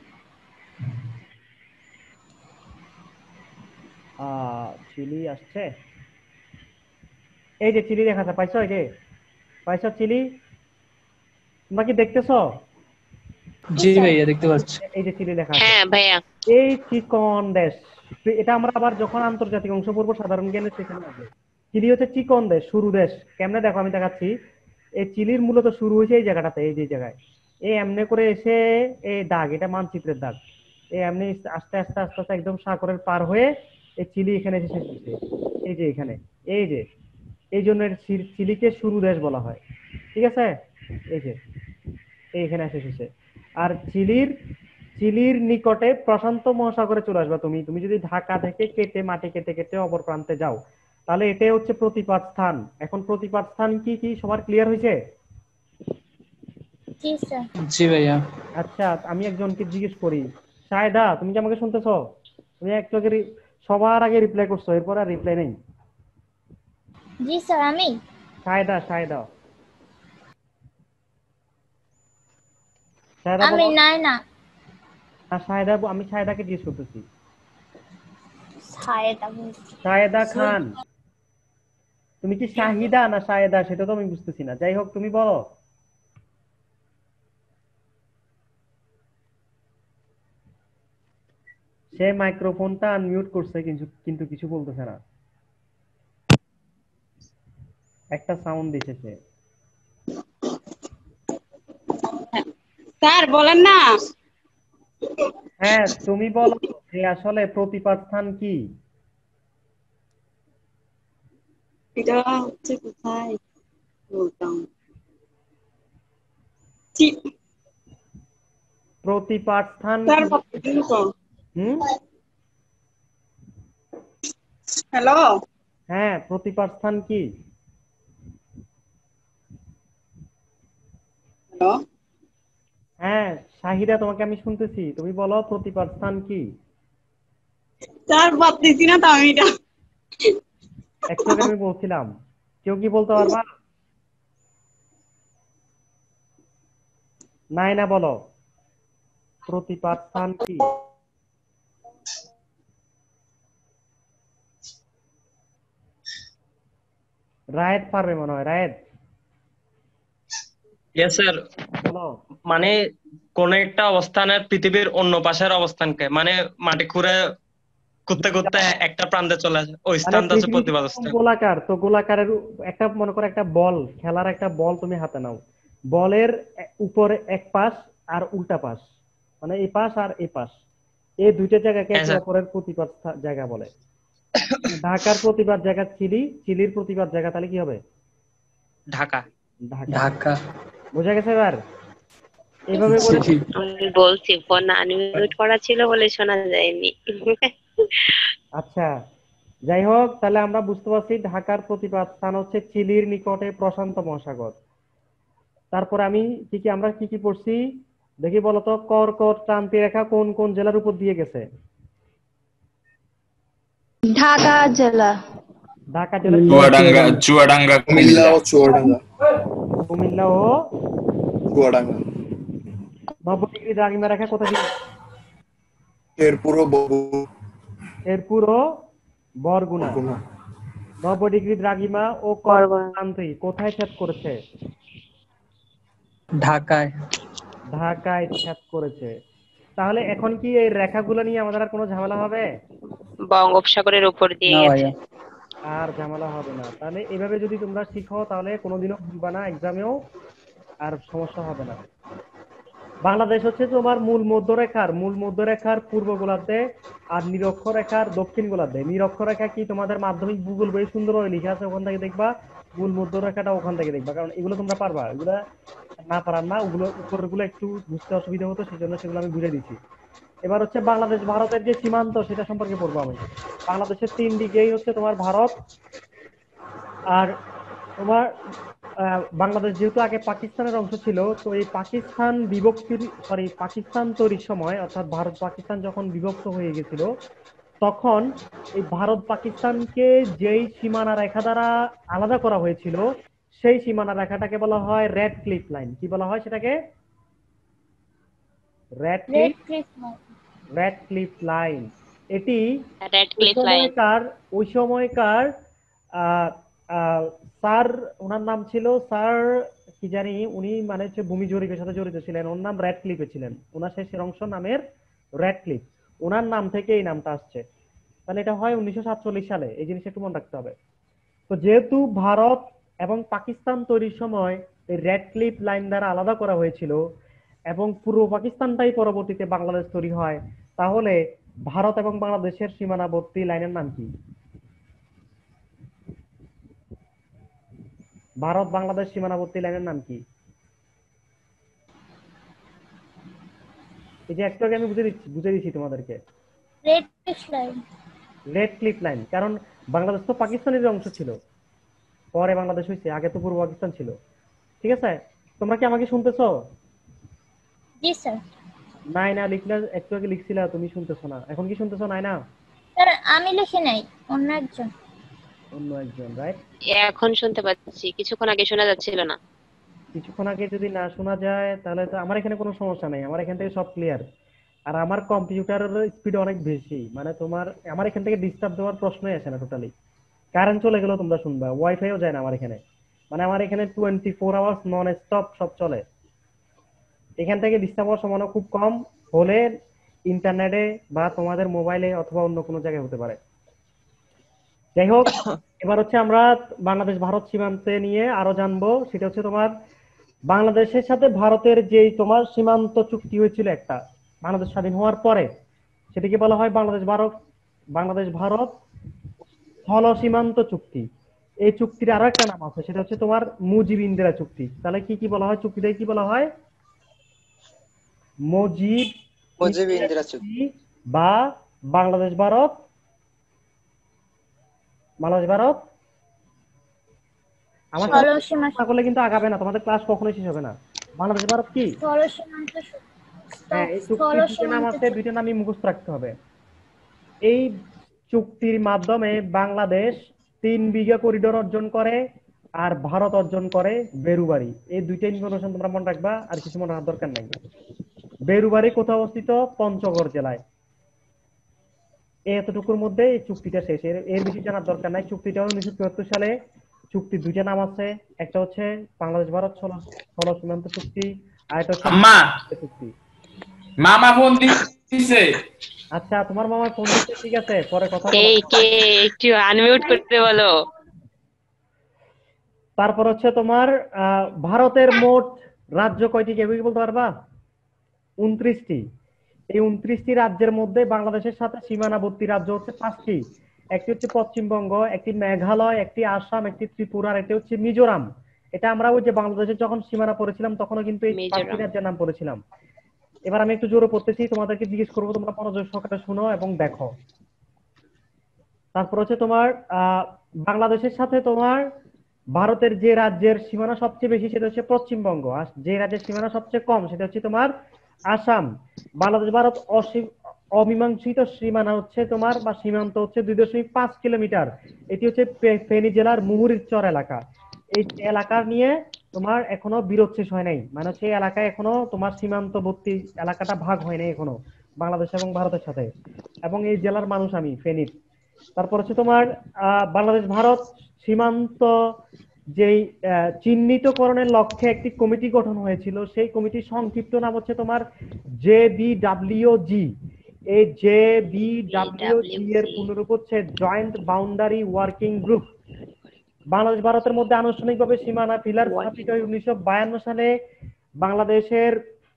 আহ চিলি আসছে, এই যে চিলি লেখা আছে, পাইছো? এই যে পাইছো চিলি? তোমরা কি দেখতেছো? জি ভাইয়া দেখতে পাচ্ছি। এই যে চিলি লেখা আছে। হ্যাঁ ভাইয়া। এই চিকন দেশ, এটা আমরা আবার যখন আন্তর্জাতিক অংশ পড়বো সাধারণ জ্ঞানের সেখানে আসবে। চিলি হচ্ছে চিকন দেশ, শুরু দেশ। কেমনে দেখো আমি দেখাচ্ছি। এই চিলির মূলত শুরু হয়েছে এই জায়গাটাতে, এই যে জায়গায় এই এমনি করে এসে এই দাগ, এটা মানচিত্রের দাগ, এই এমনি আস্তে আস্তে আস্তে আস্তে একদম সাগরের পার হয়ে এই চিলি এখানে এসে শেষ হয়েছে। এই যে এখানে, এই যে এই জন্য চিলিকে শুরু দেশ বলা হয়, ঠিক আছে? এই যে এইখানে এসে শেষে। আর চিলির চিলির নিকটে প্রশান্ত মহাসাগরে চলে আসবা তুমি। তুমি যদি ঢাকা থেকে কেটে মাটি কেটে কেটে অপর প্রান্তে যাও, তাহলে এটাই হচ্ছে প্রতিপাদ স্থান। এখন প্রতিপাদ স্থান কি কি সবার ক্লিয়ার হয়েছে? জি স্যার। জি ভাইয়া। আচ্ছা আমি একজনকে জিজ্ঞেস করি, শায়দা তুমি কি আমাকে শুনতেছো? তুমি একটু আগে সবার আগে রিপ্লাই করছো, এরপর আর রিপ্লাই নেই। জি স্যার। আমি শায়দা, শায়দা আমি নাই না শায়দা, আমি শায়দাকে জিজ্ঞেস করতেছি। শায়দা শায়দা খান, তুমি কি শাহিদা না শায়দা সেটা তো আমি বুঝতেছি না। যাই হোক তুমি বলো। সে মাইক্রোফোনটা আনমিউট করছে কিন্তু কিন্তু কিছু বলতেছে না, একটা সাউন্ড দিছে সে। স্যার বলেন না। হ্যাঁ তুমি বলো যে আসলে প্রতিপাদ স্থান কি? এটা হচ্ছে কোথায় বলতাম, প্রতিপাদ স্থান হুম হ্যালো হ্যাঁ প্রতিপাদ স্থান কি? হ্যালো হ্যাঁ শাহিদা তোমাকে আমি শুনতেছি, তুমি বলো প্রতিপাদ স্থান কি? স্যার পাচ্ছি না তো আমি এটা একটু আগে আমি বলছিলাম, কেউ কি বলতে পারবা? নাই না বলো প্রতিপাদ স্থান কি? রায়েত পারবে মনে হয়। রায়েত ইয়েস স্যার, বলো। মানে কোন একটা অবস্থানের পৃথিবীর অন্য পাশের অবস্থানকে, মানে মাটি খুঁড়ে করতে করতে একটা প্রান্তে চলে আসে, ওই মানে স্থানটা হচ্ছে পৃথিবী প্রতিপাদ যেরকম স্থান। গোলাকার, তো গোলাকারের উ- একটা মনে করো একটা বল, খেলার একটা বল তুমি হাতে নাও, বলের এ- উপরে এক পাশ আর উল্টা পাশ, মানে এই পাশ আর এই পাশ, এই দুইটা জায়গাকে হ্যাঁ একে স্যার। অপরের প্রতিপাদ স্থা- জায়গা বলে। ঢাকার প্রতিপাদ জায়গা চিলি, চিলির প্রতিপাদ জায়গা তাহলে কি হবে? ঢাকা। ঢাকা। ঢাকা। বোঝা গেছে এবার? এইভাবে করে জি। আমি বলছি ফোন আনমিউট করা ছিল বলে শোনা যায়নি। আচ্ছা, যাই হোক, তাহলে আমরা বুঝতে পারছি ঢাকার প্রতিপাদ স্থান হচ্ছে চিলির নিকটে প্রশান্ত মহাসাগর। তারপরে আমি কি কি আমরা কি কি পড়ছি দেখি বলতো। কর্কট ক্রান্তি রেখা কোন কোন জেলার উপর দিয়ে গেছে? ঢাকা জেলা, ঢাকা জেলা, চুয়াডাঙ্গা, চুয়াডাঙ্গা, কুমিল্লা ও চুয়াডাঙ্গা, কুমিল্লা ও চুয়াডাঙ্গা। নব্বই ডিগ্রি দ্রাঘিমা রেখা কোথায় দিয়ে? শেরপুর ও বগুড়া, শেরপুর ও বরগুনা। বরগুনা। নব্বই ডিগ্রি দ্রাঘিমা ও কর্কট ক্রান্তি কোথায় ছেদ করেছে? ঢাকায়। ঢাকায় ছেদ করেছে। তাহলে এখন কি এই রেখাগুলো নিয়ে আমাদের আর কোনো ঝামেলা হবে? বঙ্গোপসাগরের উপর দিয়ে না গেছে। ভাইয়া। আর ঝামেলা হবে না। তাহলে এভাবে যদি তোমরা শিখো তাহলে কোনোদিনও ভুলবা না এক্সামেও, আর সমস্যা হবে না। বাংলাদেশ হচ্ছে তোমার মূল মধ্যরেখার মূল মধ্যরেখার পূর্ব গোলার্ধে, আর নিরক্ষরেখার দক্ষিণ গোলার্ধে। নিরক্ষরেখা কি তোমাদের মাধ্যমিক ভূগোল বই সুন্দরভাবে লিখে আছে, ওখান থেকে দেখবা। মূল মধ্যরেখাটা ওখান থেকে দেখবা, কারণ এগুলো তোমরা পারবা, এগুলো না পারার না, ওগুলো উপরের গুলো একটু বুঝতে অসুবিধা হতো, সেই জন্য সেগুলো আমি বুঝে দিচ্ছি। এবার হচ্ছে বাংলাদেশ ভারতের যে সীমান্ত সেটা সম্পর্কে পড়বো আমি। বাংলাদেশের তিন দিকেই হচ্ছে তোমার ভারত, আর তোমার আহ, বাংলাদেশ যেহেতু আগে পাকিস্তানের অংশ ছিল, তো এই পাকিস্তান বিভক্তির সরি পাকিস্তান তৈরির সময়, অর্থাৎ ভারত পাকিস্তান যখন বিভক্ত হয়ে গেছিল, তখন এই ভারত পাকিস্তানকে যেই সীমানা রেখা দ্বারা আলাদা করা হয়েছিল, সেই সীমানা রেখাটাকে বলা হয় রেড ক্লিফ লাইন। কি বলা হয় সেটাকে? Red red cliff cliff red cliff line. এটি রেড ওই ক্লিফ লাইন। সময়কার ওই সময়কার আহ, আহ, স্যার, ওনার নাম ছিল স্যার কি জানি, উনি মানে হচ্ছে ভূমি জরিপের সাথে জড়িত ছিলেন, ওর নাম রেড ক্লিফে ছিলেন, ওনার শেষের অংশ নামের রেড ক্লিফ, ওনার নাম থেকে এই নামটা আসছে। তাহলে এটা হয় উনিশশো সাতচল্লিশ সালে, এই জিনিসটা একটু মনে রাখতে হবে। তো যেহেতু ভারত এবং পাকিস্তান তৈরির সময় এই রেড ক্লিফ লাইন দ্বারা আলাদা করা হয়েছিল, এবং পূর্ব পাকিস্তানটাই পরবর্তীতে বাংলাদেশ তৈরি হয়, তাহলে ভারত এবং বাংলাদেশের সীমানাবর্তী লাইনের নাম কি? ভারত বাংলাদেশ সীমানাবর্তী লাইনের নাম কি? এই যে একটু আগে আমি বুঝে দিচ্ছি বুঝে দিচ্ছি তোমাদেরকে। Red cliff line. Red cliff line, কারণ বাংলাদেশ তো পাকিস্তানের অংশ ছিল, পরে বাংলাদেশ হয়েছে, আগে তো পূর্ব পাকিস্তান ছিল। ঠিক আছে, তোমরা কি আমাকে শুনতেছো? জি স্যার। নাই না লিখলে, একটু আগে লিখছিলা তুমি শুনতেছো না, এখন কি শুনতেছো? নাই না, স্যার আমি লিখি নাই, অন্য একজন। অন্য একজন, রাইট? এখন শুনতে পাচ্ছি, কিছুক্ষণ আগে শোনা যাচ্ছিল না। কিছুক্ষণ আগে যদি না শোনা যায় তাহলে তো আমার এখানে কোনো সমস্যা নেই, আমার এখান থেকে সব ক্লিয়ার। আর আমার কম্পিউটারের স্পিড অনেক বেশি, মানে তোমার আমার এখান থেকে ডিস্টার্ব দেওয়ার প্রশ্নই আসে না টোটালি। কারেন্ট চলে গেলেও তোমরা শুনবা, ওয়াইফাইও যায় না আমার এখানে, মানে আমার এখানে twenty four hours non stop সব চলে। এখান থেকে ডিস্টার্ব হওয়ার সম্ভাবনা খুব কম, হলে ইন্টারনেটে বা তোমাদের মোবাইলে অথবা অন্য কোনো জায়গায় হতে পারে। যাই হোক, এবার হচ্ছে আমরা বাংলাদেশ ভারত সীমান্তে নিয়ে আরো জানবো। সেটা হচ্ছে তোমার বাংলাদেশের সাথে ভারতের যেই তোমার সীমান্ত চুক্তি হয়েছিল একটা, বাংলাদেশ স্বাধীন হওয়ার পরে, সেটাকে বলা হয় বাংলাদেশ ভারত বাংলাদেশ ভারত স্থল সীমান্ত চুক্তি। এই চুক্তির আরো একটা নাম আছে, সেটা হচ্ছে তোমার মুজিব ইন্দিরা চুক্তি। তাহলে কি কি বলা হয় চুক্তিটাকে? কি বলা হয়? মুজিব মুজিব ইন্দিরা ইন্দিরা চুক্তি বা বাংলাদেশ ভারত বাংলাদেশ ভারত আমার সাথে স্থল সীমা না করলে কিন্তু আগাবে না, তোমাদের ক্লাস কখনোই শেষ হবে না। বাংলাদেশ ভারত কি? স্থল সীমান্ত হ্যাঁ, এই স্থল চুক্তির দুটো নাম সীমান্ত আছে, দুটো নামই মুখস্থ রাখতে হবে। এই চুক্তির মাধ্যমে বাংলাদেশ তিন বিঘা করিডোর অর্জন করে, আর ভারত অর্জন করে বেরুবাড়ি। এই দুইটা ইনফরমেশন তোমরা মনে রাখবা, আর কিছু মনে রাখার দরকার নাই। বেরুবাড়ি কোথায় অবস্থিত? পঞ্চগড় জেলায়। এতটুকুর মধ্যে এই চুক্তিটা শেষ, এর এর বেশি জানার দরকার নাই। চুক্তিটা উনিশশো চুয়াত্তর সালে চুক্তি দুইটা নাম আছে, একটা হচ্ছে বাংলাদেশ ভারত স্থল সীমান্ত চুক্তি, আর একটা হচ্ছে আম্মা চুক্তি। মামা ফোন দিছে। আচ্ছা তোমার মামার ফোন দিচ্ছে, ঠিক আছে পরে কথা বলো। এই কে একটু আনমিউট করতে বলো। তারপর হচ্ছে তোমার আহ, ভারতের মোট রাজ্য কয়টি কেউ কি বলতে পারবা? উনত্রিশটি। এই উনত্রিশটি রাজ্যের মধ্যে বাংলাদেশের সাথে সীমানাবর্তী রাজ্য হচ্ছে পাঁচটি। একটি হচ্ছে পশ্চিমবঙ্গ, একটি মেঘালয়, একটি আসাম, একটি ত্রিপুরা, আর একটি হচ্ছে মিজোরাম। এটা আমরা ওই যে বাংলাদেশের যখন সীমানা পড়েছিলাম তখনও কিন্তু এই পাঁচটি মিজোরাম। রাজ্যের নাম পড়েছিলাম। এবার আমি একটু জোরে পড়তেছি, তোমাদেরকে জিজ্ঞেস করবো, তোমরা মনোযোগ সহকারে শুনো এবং দেখো। তারপর হচ্ছে তোমার আহ বাংলাদেশের সাথে তোমার ভারতের যে রাজ্যের সীমানা সবচেয়ে বেশি সেটা হচ্ছে পশ্চিমবঙ্গ, আর যে রাজ্যের সীমানা সবচেয়ে কম সেটা হচ্ছে তোমার আসাম। বাংলাদেশ ভারত অসী- অমীমাংসিত সীমানা হচ্ছে তোমার বা সীমান্ত হচ্ছে দুই দশমিক পাঁচ কিলোমিটার। এটি হচ্ছে ফে- ফেনী জেলার মুহুরীর চর এলাকা। এই এলাকা নিয়ে তোমার এখনো বিরোধ শেষ হয় নাই, মানে হচ্ছে এই এলাকায় এখনো তোমার সীমান্তবর্তী এলাকাটা ভাগ হয় নাই এখনো বাংলাদেশ এবং ভারতের সাথে, এবং এই জেলার মানুষ আমি ফেনীর। তারপর হচ্ছে তোমার আহ বাংলাদেশ ভারত সীমান্ত যেই আহ, চিহ্নিতকরণের লক্ষ্যে একটি কমিটি গঠন হয়েছিল, সেই কমিটির সংক্ষিপ্ত নাম হচ্ছে তোমার জে বি ডাব্লিউ জি। এই জে বি ডাব্লিউ জি এর পূর্ণরূপ হচ্ছে joint boundary working group. Bangladesh ভারতের মধ্যে আনুষ্ঠানিকভাবে সীমানা পিলার স্থাপিত হয় উনিশশো বায়ান্ন সালে। বাংলাদেশের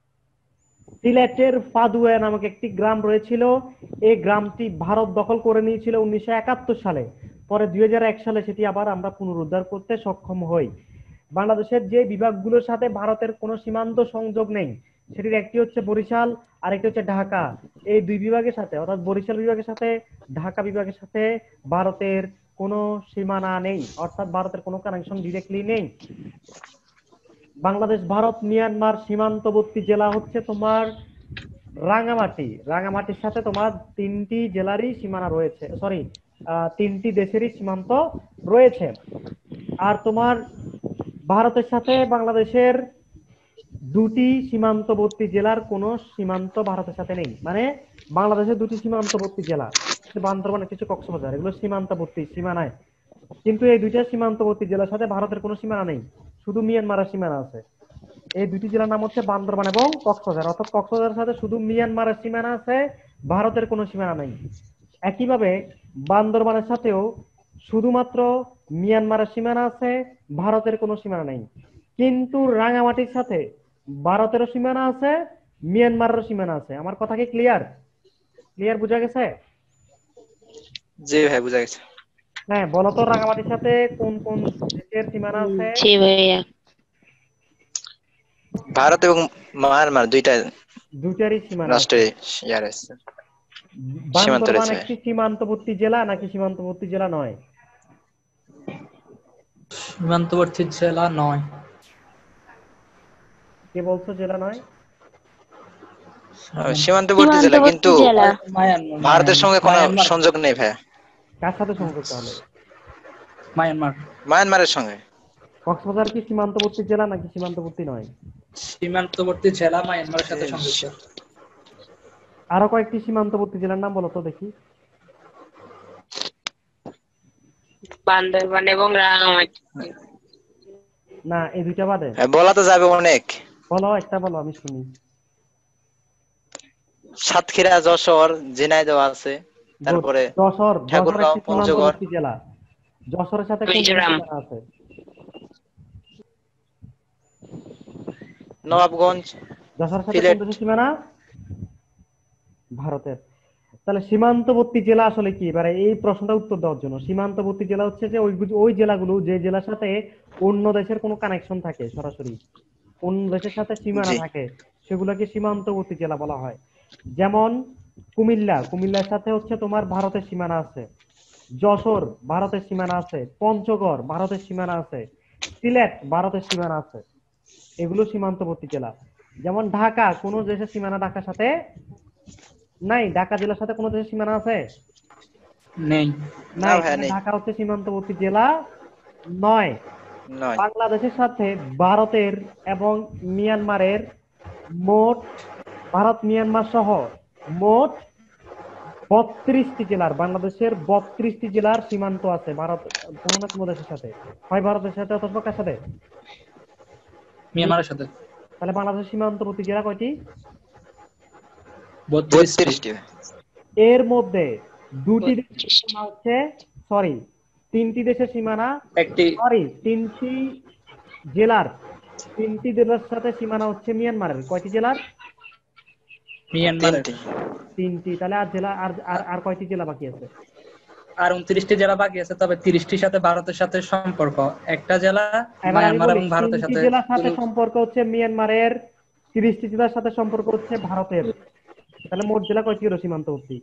সিলেটের ফাদুয়া নামক একটি গ্রাম রয়েছিল, এই গ্রামটি ভারত দখল করে নিয়েছিল উনিশশো একাত্তর সালে। পরে দুই হাজার এক সালে সেটি আবার আমরা পুনরুদ্ধার করতে সক্ষম হই। বাংলাদেশের যে বিভাগগুলোর সাথে ভারতের কোনো সীমান্ত সংযোগ নেই সেটির একটি হচ্ছে বরিশাল আর একটি হচ্ছে ঢাকা। এই দুই বিভাগের সাথে অর্থাৎ বরিশাল বিভাগের সাথে ঢাকা বিভাগের সাথে ভারতের কোনো সীমানা নেই, অর্থাৎ ভারতের কোনো কানেকশন ডিরেক্টলি নেই। বাংলাদেশ ভারত মিয়ানমার সীমান্তবর্তী জেলা হচ্ছে তোমার রাঙামাটি। রাঙামাটির সাথে তোমার তিনটি জেলারই সীমানা রয়েছে, সরি তিনটি দেশেরই সীমান্ত রয়েছে। আর তোমার ভারতের সাথে বাংলাদেশের দুটি সীমান্তবর্তী জেলার কোনো সীমান্ত ভারতের সাথে নেই, মানে বাংলাদেশের দুটি সীমান্তবর্তী জেলা বান্দরবান কিছু কক্সবাজার, এগুলো সীমান্তবর্তী সীমানায়, কিন্তু এই দুইটা সীমান্তবর্তী জেলার সাথে ভারতের কোনো সীমানা নেই, শুধু মিয়ানমারের সীমানা আছে। এই দুটি জেলার নাম হচ্ছে বান্দরবান এবং কক্সবাজার, অর্থাৎ কক্সবাজারের সাথে শুধু মিয়ানমারের সীমানা আছে, ভারতের কোনো সীমানা নেই। একইভাবে বান্দরবানের সাথেও শুধুমাত্র মিয়ানমারের সীমানা আছে, ভারতের কোনো সীমানা নেই। কিন্তু রাঙামাটির সাথে ভারতেরও সীমানা আছে, মিয়ানমারেরও সীমানা আছে। আমার কথা কি ক্লিয়ার? ক্লিয়ার বোঝা গেছে? জি ভাই বুঝা গেছে। হ্যাঁ বলো তো, রাঙামাটির সাথে কোন কোন দেশের সীমানা আছে? জি ভাইয়া। ভারত এবং মায়ানমার দুইটা দুইটারই সীমানা আছে। রাষ্ট্রে ইয়ার আছে, সীমান্ত বান্দরবান রয়েছে। একটি সীমান্তবর্তী জেলা নাকি সীমান্তবর্তী জেলা নয়? সীমান্তবর্তী জেলা নয়। কে বলছো জেলা নয়? আহ, সীমান্তবর্তী জেলা, কিন্তু জেলা। মায়ানমার ভারতের সঙ্গে কোনো মায়ানমার সংযোগ নেই ভাই। কার সাথে সংযোগ তাহলে? মায়ানমার মায়ানমারের সঙ্গে। কক্সবাজার কি সীমান্তবর্তী জেলা নাকি সীমান্তবর্তী নয়? সীমান্তবর্তী জেলা মায়ানমারের সাথে সংযুক্ত। আরো কয়েকটি সীমান্তবর্তী জেলার নাম বলো তো দেখি। বান্দরবান এবং রাঙামাটি। না এই দুইটা বাদে হ্যাঁ, বলা তো যাবে অনেক। বলো একটা, বলো আমি শুনি। সাতক্ষীরা, যশোর, ঝিনাইদহ আছে, তারপরে যশোর, যশোর ঠাকুরগাঁও, একটি পঞ্চগড়, সীমান্তবর্তী জেলা। যশোরের সাথে কোন মিজোরাম। সীমানা আছে? নবাবগঞ্জ, যশোরের সাথে সিলেট। কোন দেশের সীমানা? ভারতের। তাহলে সীমান্তবর্তী জেলা আসলে কি? এবারে এই প্রশ্নটা উত্তর দেওয়ার জন্য, সীমান্তবর্তী জেলা হচ্ছে যে ওই ওই জেলাগুলো যে জেলার সাথে অন্য দেশের কোনো কানেকশন থাকে, সরাসরি অন্য দেশের সাথে সীমানা জি। থাকে, সেগুলোকে সীমান্তবর্তী জেলা বলা হয়। যেমন কুমিল্লা, কুমিল্লার সাথে হচ্ছে তোমার ভারতের সীমানা আছে। যশোর ভারতের সীমানা আছে। পঞ্চগড় ভারতের সীমানা আছে। সিলেট ভারতের সীমানা আছে। এগুলো সীমান্তবর্তী জেলা। যেমন ঢাকা, কোন দেশের সীমানা ঢাকার সাথে নাই? ঢাকা জেলার সাথে কোন দেশের সীমানা আছে? নেই। না নাই। ভাই, নেই। ঢাকা হচ্ছে সীমান্তবর্তী জেলা নয়। নয়। বাংলাদেশের সাথে ভারতের এবং মিয়ানমারের মোট, ভারত মিয়ানমার সহ মোট বত্রিশটি জেলার, বাংলাদেশের বত্রিশটি জেলার সীমান্ত আছে ভারত কোনো না কোনো দেশের সাথে, হয় ভারতের সাথে অথবা কার সাথে? মিয়ানমারের সাথে। তাহলে বাংলাদেশের সীমান্তবর্তী জেলা কয়টি? বত্রিশটি। এর মধ্যে দুটি দেশের সীমানা হচ্ছে, সরি তিনটি দেশের সীমানা, একটি সরি তিনটি জেলার, তিনটি জেলার সাথে সীমানা হচ্ছে মিয়ানমারের। কয়টি জেলার? মিয়ানমারের তিনটি। তাহলে আর জেলা আর আর- আর কয়টি জেলা বাকি আছে? আর উনত্রিশটি জেলা বাকি আছে, তবে তিরিশটির সাথে ভারতের সাথে সম্পর্ক। একটা জেলা এবার আমি মায়ানমার বলি, এবং ভারতের তিনটি সাথে জেলার সাথে সম্পর্ক হচ্ছে মিয়ানমারের, তিরিশটি জেলার সাথে সম্পর্ক হচ্ছে ভারতের। তাহলে মোট জেলা কয়টি হলো সীমান্তবর্তী?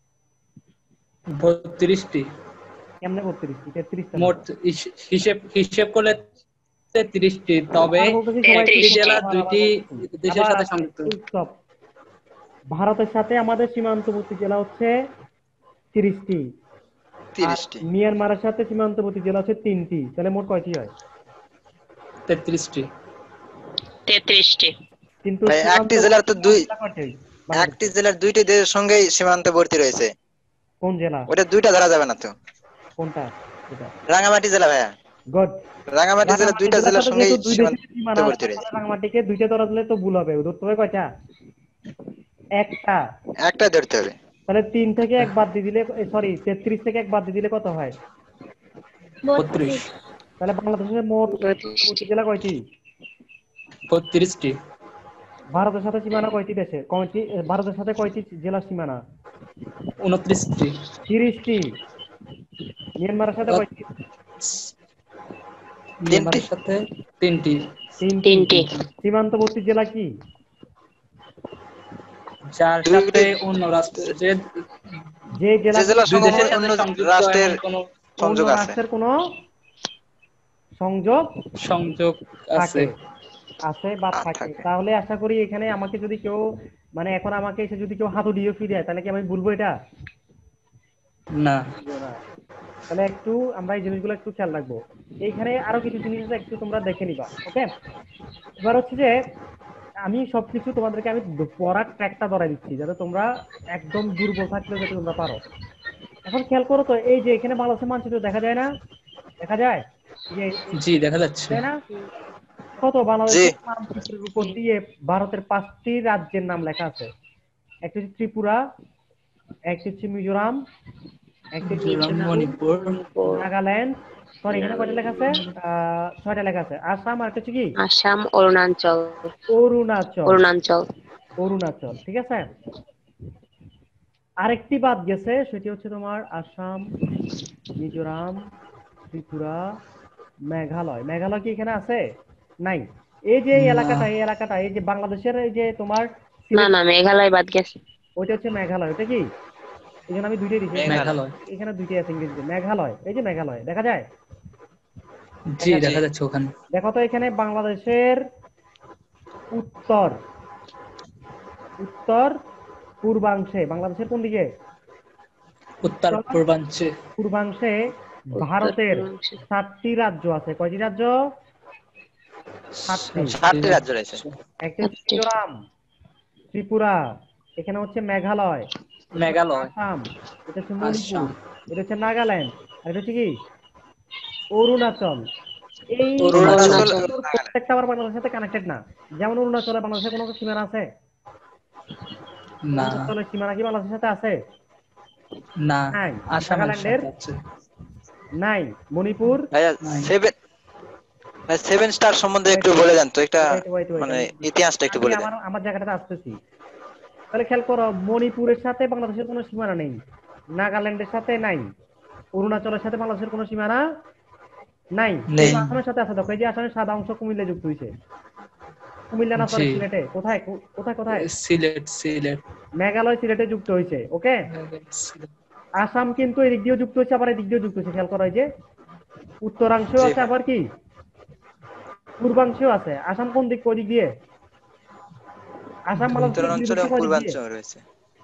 বত্রিশটি। কেমনে বত্রিশটি? তেত্রিশটা। মোট হিস- হিসেব হিসেব করলে তেত্রিশটি, তবে আর বলতেছি সবাই একটি তিরিশটি। জেলা আবার- দুইটি আবার- দেশের আবার সাথে আছে, সংযুক্ত। stop। ভারতের সাথে আমাদের সীমান্তবর্তী জেলা হচ্ছে তিরিশটি, তিরিশটি। মিয়ানমারের সাথে সীমান্তবর্তী জেলা হচ্ছে তিনটি। তাহলে মোট কয়টি হয়? তেত্রিশটি। তেত্রিশটি। কিন্তু ভাই একটি জেলার তো দুই জেলা কয়টি? একটি জেলার দুইটি দেশের সঙ্গেই সীমান্তবর্তী রয়েছে, কোন জেলা? ওটা দুইটা ধরা যাবে না তো। কোনটা এটা? রাঙ্গামাটি জেলা ভাইয়া, গুড। রাঙ্গামাটি জেলা দুইটা জেলার সঙ্গেই দুই দেশের সীমানা আছে, সীমান্তবর্তী রয়েছে। তাহলে রাঙ্গামাটিকে দুইটা ধরা দিলে তো ভুল হবে। ধরতে হবে কয়টা? একটা। একটা ধরতে হবে। তাহলে তিন থেকে এক বাদ দিয়ে দিলে, সরি তেত্রিশ থেকে এক বাদ দিয়ে দিলে কত হয়? বত্রিশ। তাহলে বাংলাদেশের মোট সীমান্তবর্তী জেলা কয়টি? বত্রিশটি। ভারতের সাথে সীমানা কয়টি দেশে? কয়টি ভারতের সাথে কয়টি জেলার সীমানা? উনত্রিশটি। তিরিশটি। মিয়ানমারের সাথে কয়টি? মিয়ানমারের সাথে তিনটি। তিনটি। সীমান্তবর্তী জেলা কি? যার সাথে অন্য রাষ্ট্র যে যে জেলা যে জেলার দুই সঙ্গে দেশের সাথে অন্য সংযুক্ত রাষ্ট্রের এমন কোনো সংযোগ অন্য আছে। রাষ্ট্রের কোনো সংযোগ সংযোগ আছে থাকে আছে বা থাকে। তাহলে আশা করি এখানে আমাকে যদি কেউ মানে এখন আমাকে এসে যদি কেউ হাতু দিয়ে ফিরে তাহলে কি আমি বলবো এটা? না। তাহলে একটু আমরা এই জিনিসগুলো একটু খেয়াল রাখবো। এইখানে আরো কিছু জিনিস আছে, একটু তোমরা দেখে নিবা। ওকে, এবার হচ্ছে যে আমি সবকিছু তোমাদেরকে আমি পড়ার ট্র্যাকটা ধরাই দিচ্ছি যাতে তোমরা একদম দুর্বল থাকলে যাতে তোমরা পারো। এখন খেয়াল করো তো, এই যে এখানে বাংলাদেশের মানচিত্র দেখা যায় না? দেখা যায়? জি দেখা যাচ্ছে। তাই না? কত বাংলাদেশের মানচিত্রের উপর দিয়ে ভারতের পাঁচটি রাজ্যের নাম লেখা আছে। একটা হচ্ছে ত্রিপুরা, একটা হচ্ছে মিজোরাম, একটা হচ্ছে মণিপুর, নাগাল্যান্ড, সরি এখানে কয়টা লেখা আছে? আহ ছয়টা লেখা আছে। আসাম আর একটা হচ্ছে কি? আসাম, অরুণাচল। অরুণাচল। অরুণাচল। অরুণাচল, ঠিক আছে। আরেকটি বাদ গেছে, সেটি হচ্ছে তোমার আসাম, মিজোরাম, ত্রিপুরা, মেঘালয়। মেঘালয় কি এখানে আছে? নাই। এই যে এই এলাকাটা, এই এলাকাটা এই যে বাংলাদেশের এই যে তোমার না না, মেঘালয় বাদ গেছে। ওইটা হচ্ছে মেঘালয়। ওটা কি? এই জন্য আমি দুইটাই দিচ্ছি। মেঘালয়। এখানে দুইটাই আছে ইংরেজিতে। মেঘালয়, এই যে মেঘালয় দেখা যায়? জি দেখা যাচ্ছে ওখানে। দেখো তো এখানে বাংলাদেশের উত্তর উত্তর পূর্বাংশে, বাংলাদেশের কোন দিকে? উত্তর পূর্বাঞ্চলে। পূর্বাংশে ভারতের সাতটি রাজ্য আছে। কয়টি রাজ্য? সাতটি। সাতটি রাজ্য রয়েছে। একটা হচ্ছে মিজোরাম, ত্রিপুরা, এখানে হচ্ছে মেঘালয়, মেঘালয়, আসাম, এটা হচ্ছে মণিপুর, এটা হচ্ছে নাগাল্যান্ড, আর এটা হচ্ছে কি? অরুণাচল। এই প্রত্যেকটা আবার বাংলাদেশের সাথে কানেক্টেড না। যেমন অরুণাচলে বাংলাদেশের কোনো সীমানা আছে? না। অরুণাচলের সীমানা কি বাংলাদেশের সাথে আছে? না। নাই। আসামের নাগাল্যান্ডের সাথে আছে। নাই। মণিপুর ভাইয়া সেভেন ভাই সেভেন স্টার সম্বন্ধে একটু বলে দেন তো, একটা Wait, wait, wait, মানে আমি- ইতিহাসটা একটু আমি বলে দেন। আমার আমার জায়গাটাতে আসতেছি। তাহলে খেয়াল করো, মণিপুরের সাথে বাংলাদেশের কোনো সীমানা নেই, নাগাল্যান্ডের সাথে নাই, অরুণাচলের সাথে বাংলাদেশের কোনো সীমানা নাই। নেই। কিন্তু আসামের সাথে আছে। দেখো এই যে আসামের সাদা অংশ কুমিল্লা যুক্ত হয়েছে। কুমিল্লা না, সরি জি। সিলেটে। কোথায় কো- কোথায় কোথায়? সিলেট, সিলেট। মেঘালয় সিলেটে যুক্ত হয়েছে। ওকে, আসাম কিন্তু এদিক দিয়েও যুক্ত হয়েছে, আবার এদিক দিয়েও যুক্ত হয়েছে। খেয়াল করো, এই যে উত্তরাংশেও জি আছে, ভাই। আবার কি পূর্বাংশেও আছে। আসাম কোন দিক, কোন দিক দিয়ে? আসাম বাংলাদেশের উত্তরাঞ্চলে এবং কোন দিক দিয়ে? পূর্বাঞ্চলে রয়েছে,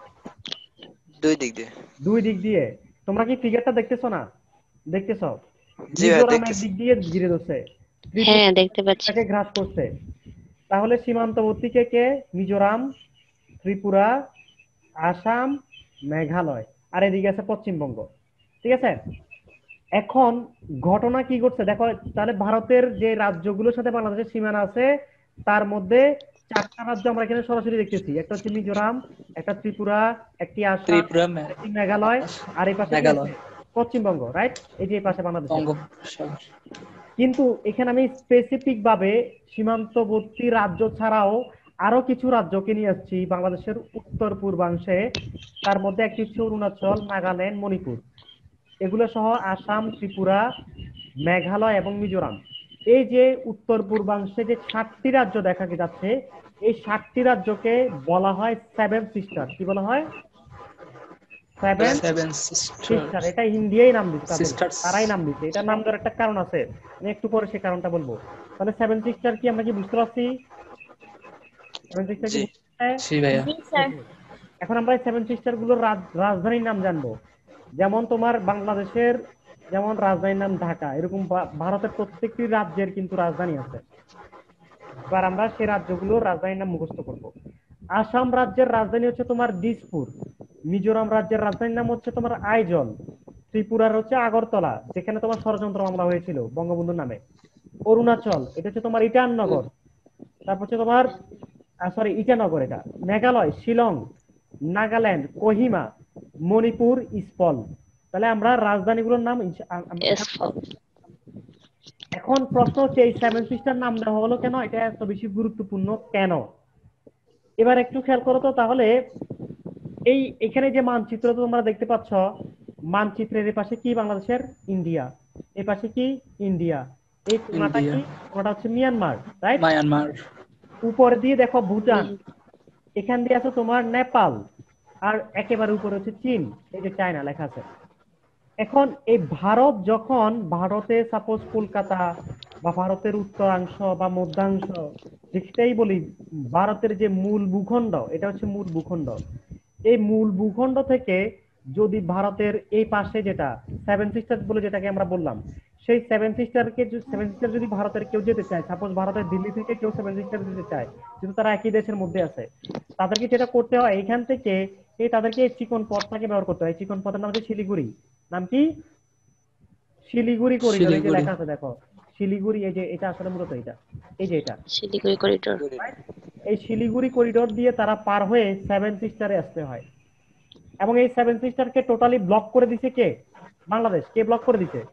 দুই দিক দিয়ে। দুই দিক দিয়ে। তোমরা কি ফিগারটা দেখতেছো না? দেখতেছো? জি ভাই, মিজোরাম দেখতেছি। একদিক দিয়ে ঘিরে ধরছে, হ্যাঁ দেখতে পাচ্ছি। ত্রিপুরাকে গ্রাস করছে। তাহলে সীমান্তবর্তী কে কে? মিজোরাম, ত্রিপুরা, আসাম, মেঘালয়। আর এদিকে আছে পশ্চিমবঙ্গ। ঠিক আছে, এখন ঘটনা কি ঘটছে দেখো, তাহলে ভারতের যে রাজ্যগুলোর সাথে বাংলাদেশের সীমানা আছে তার মধ্যে চারটা রাজ্য আমরা এখানে সরাসরি দেখতেছি। একটা হচ্ছে মিজোরাম, একটা ত্রিপুরা, একটি আসাম, ত্রিপুরা, একটি মেঘালয়, আর এই পাশে কি আছে? মেঘালয়, পশ্চিমবঙ্গ, রাইট? এই যে এই পাশে বাংলাদেশ। বঙ্গোপসাগর। কিন্তু এখানে আমি স্পেসিফিক ভাবে সীমান্তবর্তী রাজ্য ছাড়াও আরো কিছু রাজ্যকে নিয়ে আসছি বাংলাদেশের উত্তর পূর্বাংশে। তার মধ্যে একটি হচ্ছে অরুণাচল, নাগাল্যান্ড, মণিপুর, এগুলো সহ আসাম, ত্রিপুরা, মেঘালয় এবং মিজোরাম। এই যে উত্তর পূর্বাংশে যে ষাটটি রাজ্য দেখা যাচ্ছে, এই ষাটটি রাজ্যকে বলা হয় সেভেন সিস্টার। কি বলা হয়? Seven seven sister. এটা ইন্ডিয়াই নাম দিচ্ছে, তাদের- Sisters. তারাই নাম দিচ্ছে। এটা নাম দেওয়ার একটা কারণ আছে, আমি একটু পরে সেই কারণটা বলবো। তাহলে সেভেন সিস্টার কি আমরা কি বুঝতে পারছি? সেভেন সিস্টার কি বুঝতে পারছি? জি ভাইয়া। জি স্যার। এখন আমরা সেভেন সিস্টার গুলোর রাজ- রাজধানীর নাম জানবো। যেমন তোমার বাংলাদেশের যেমন রাজধানীর নাম ঢাকা, এরকম ভা- ভারতের প্রত্যেকটি রাজ্যের কিন্তু রাজধানী আছে। এবার আমরা সেই রাজ্যগুলোর রাজধানীর নাম মুখস্থ করব। আসাম রাজ্যের রাজধানী হচ্ছে তোমার দিসপুর, মিজোরাম রাজ্যের রাজধানীর নাম হচ্ছে তোমার আইজল, ত্রিপুরার হচ্ছে আগরতলা, যেখানে তোমার ষড়যন্ত্র মামলা হয়েছিল বঙ্গবন্ধুর নামে। অরুণাচল, এটা হচ্ছে তোমার ইটানগর, তারপর হচ্ছে তোমার সরি ইটানগর এটা। মেঘালয় শিলং, নাগাল্যান্ড কোহিমা, মণিপুর ইস্পল। তাহলে আমরা রাজধানীগুলোর নাম ইনশা- আ- আম- এখন প্রশ্ন হচ্ছে এই সেভেন সিস্টার নাম দেওয়া হলো কেন, এটা এত বেশি গুরুত্বপূর্ণ কেন? এবার একটু খেয়াল করো তো। তাহলে এই এখানে যে মানচিত্র তোমরা দেখতে পাচ্ছ, মানচিত্রের এই পাশে কি বাংলাদেশের? ইন্ডিয়া। এই পাশে কি? ইন্ডিয়া। এই কোণাটা ইন্ডিয়া। কি? কোণাটা হচ্ছে মিয়ানমার, রাইট? মায়ানমার। উপর দিয়ে দেখো ভুটান, এখান দিয়ে আছে তোমার নেপাল, আর একেবারে উপরে হচ্ছে চীন, এই যে চায়না লেখা আছে। এখন এই ভারত যখন ভারতে সাপোজ কলকাতা বা ভারতের উত্তরাংশ বা মধ্যাংশ যেটাই বলি, ভারতের যে মূল ভূখণ্ড, এটা হচ্ছে মূল ভূখণ্ড। এই মূল ভূখণ্ড থেকে যদি ভারতের এই পাশে যেটা সেভেন সিস্টার বলে যেটাকে আমরা বললাম, সেই সেভেন সিস্টারকে সেভেন সিস্টার যদি ভারতের কেউ যেতে চায়, সাপোজ ভারতের দিল্লি থেকে কেউ সেভেন সিস্টার যেতে চায়, কিন্তু তারা একই দেশের মধ্যে আছে, তাদেরকে যেটা করতে হয় এখান থেকে এই তাদেরকে এই চিকন পথটাকে ব্যবহার করতে হয়। চিকন পথের নাম হচ্ছে শিলিগুড়ি। নাম কি? শিলিগুড়ি করিডোর। এই যে শিলিগুড়ি। লেখা আছে দেখো শিলিগুড়ি, এই যে এটা আসলে মূলত এটা, এই যে এটা শিলিগুড়ি করিডোর। এই শিলিগুড়ি করিডোর দিয়ে তারা পার হয়ে সেভেন সিস্টারে আসতে হয়। এবং এই সেভেন সিস্টারকে টোটালি ব্লক করে দিছে কে? বাংলাদেশ। কে ব্লক করে দিছে?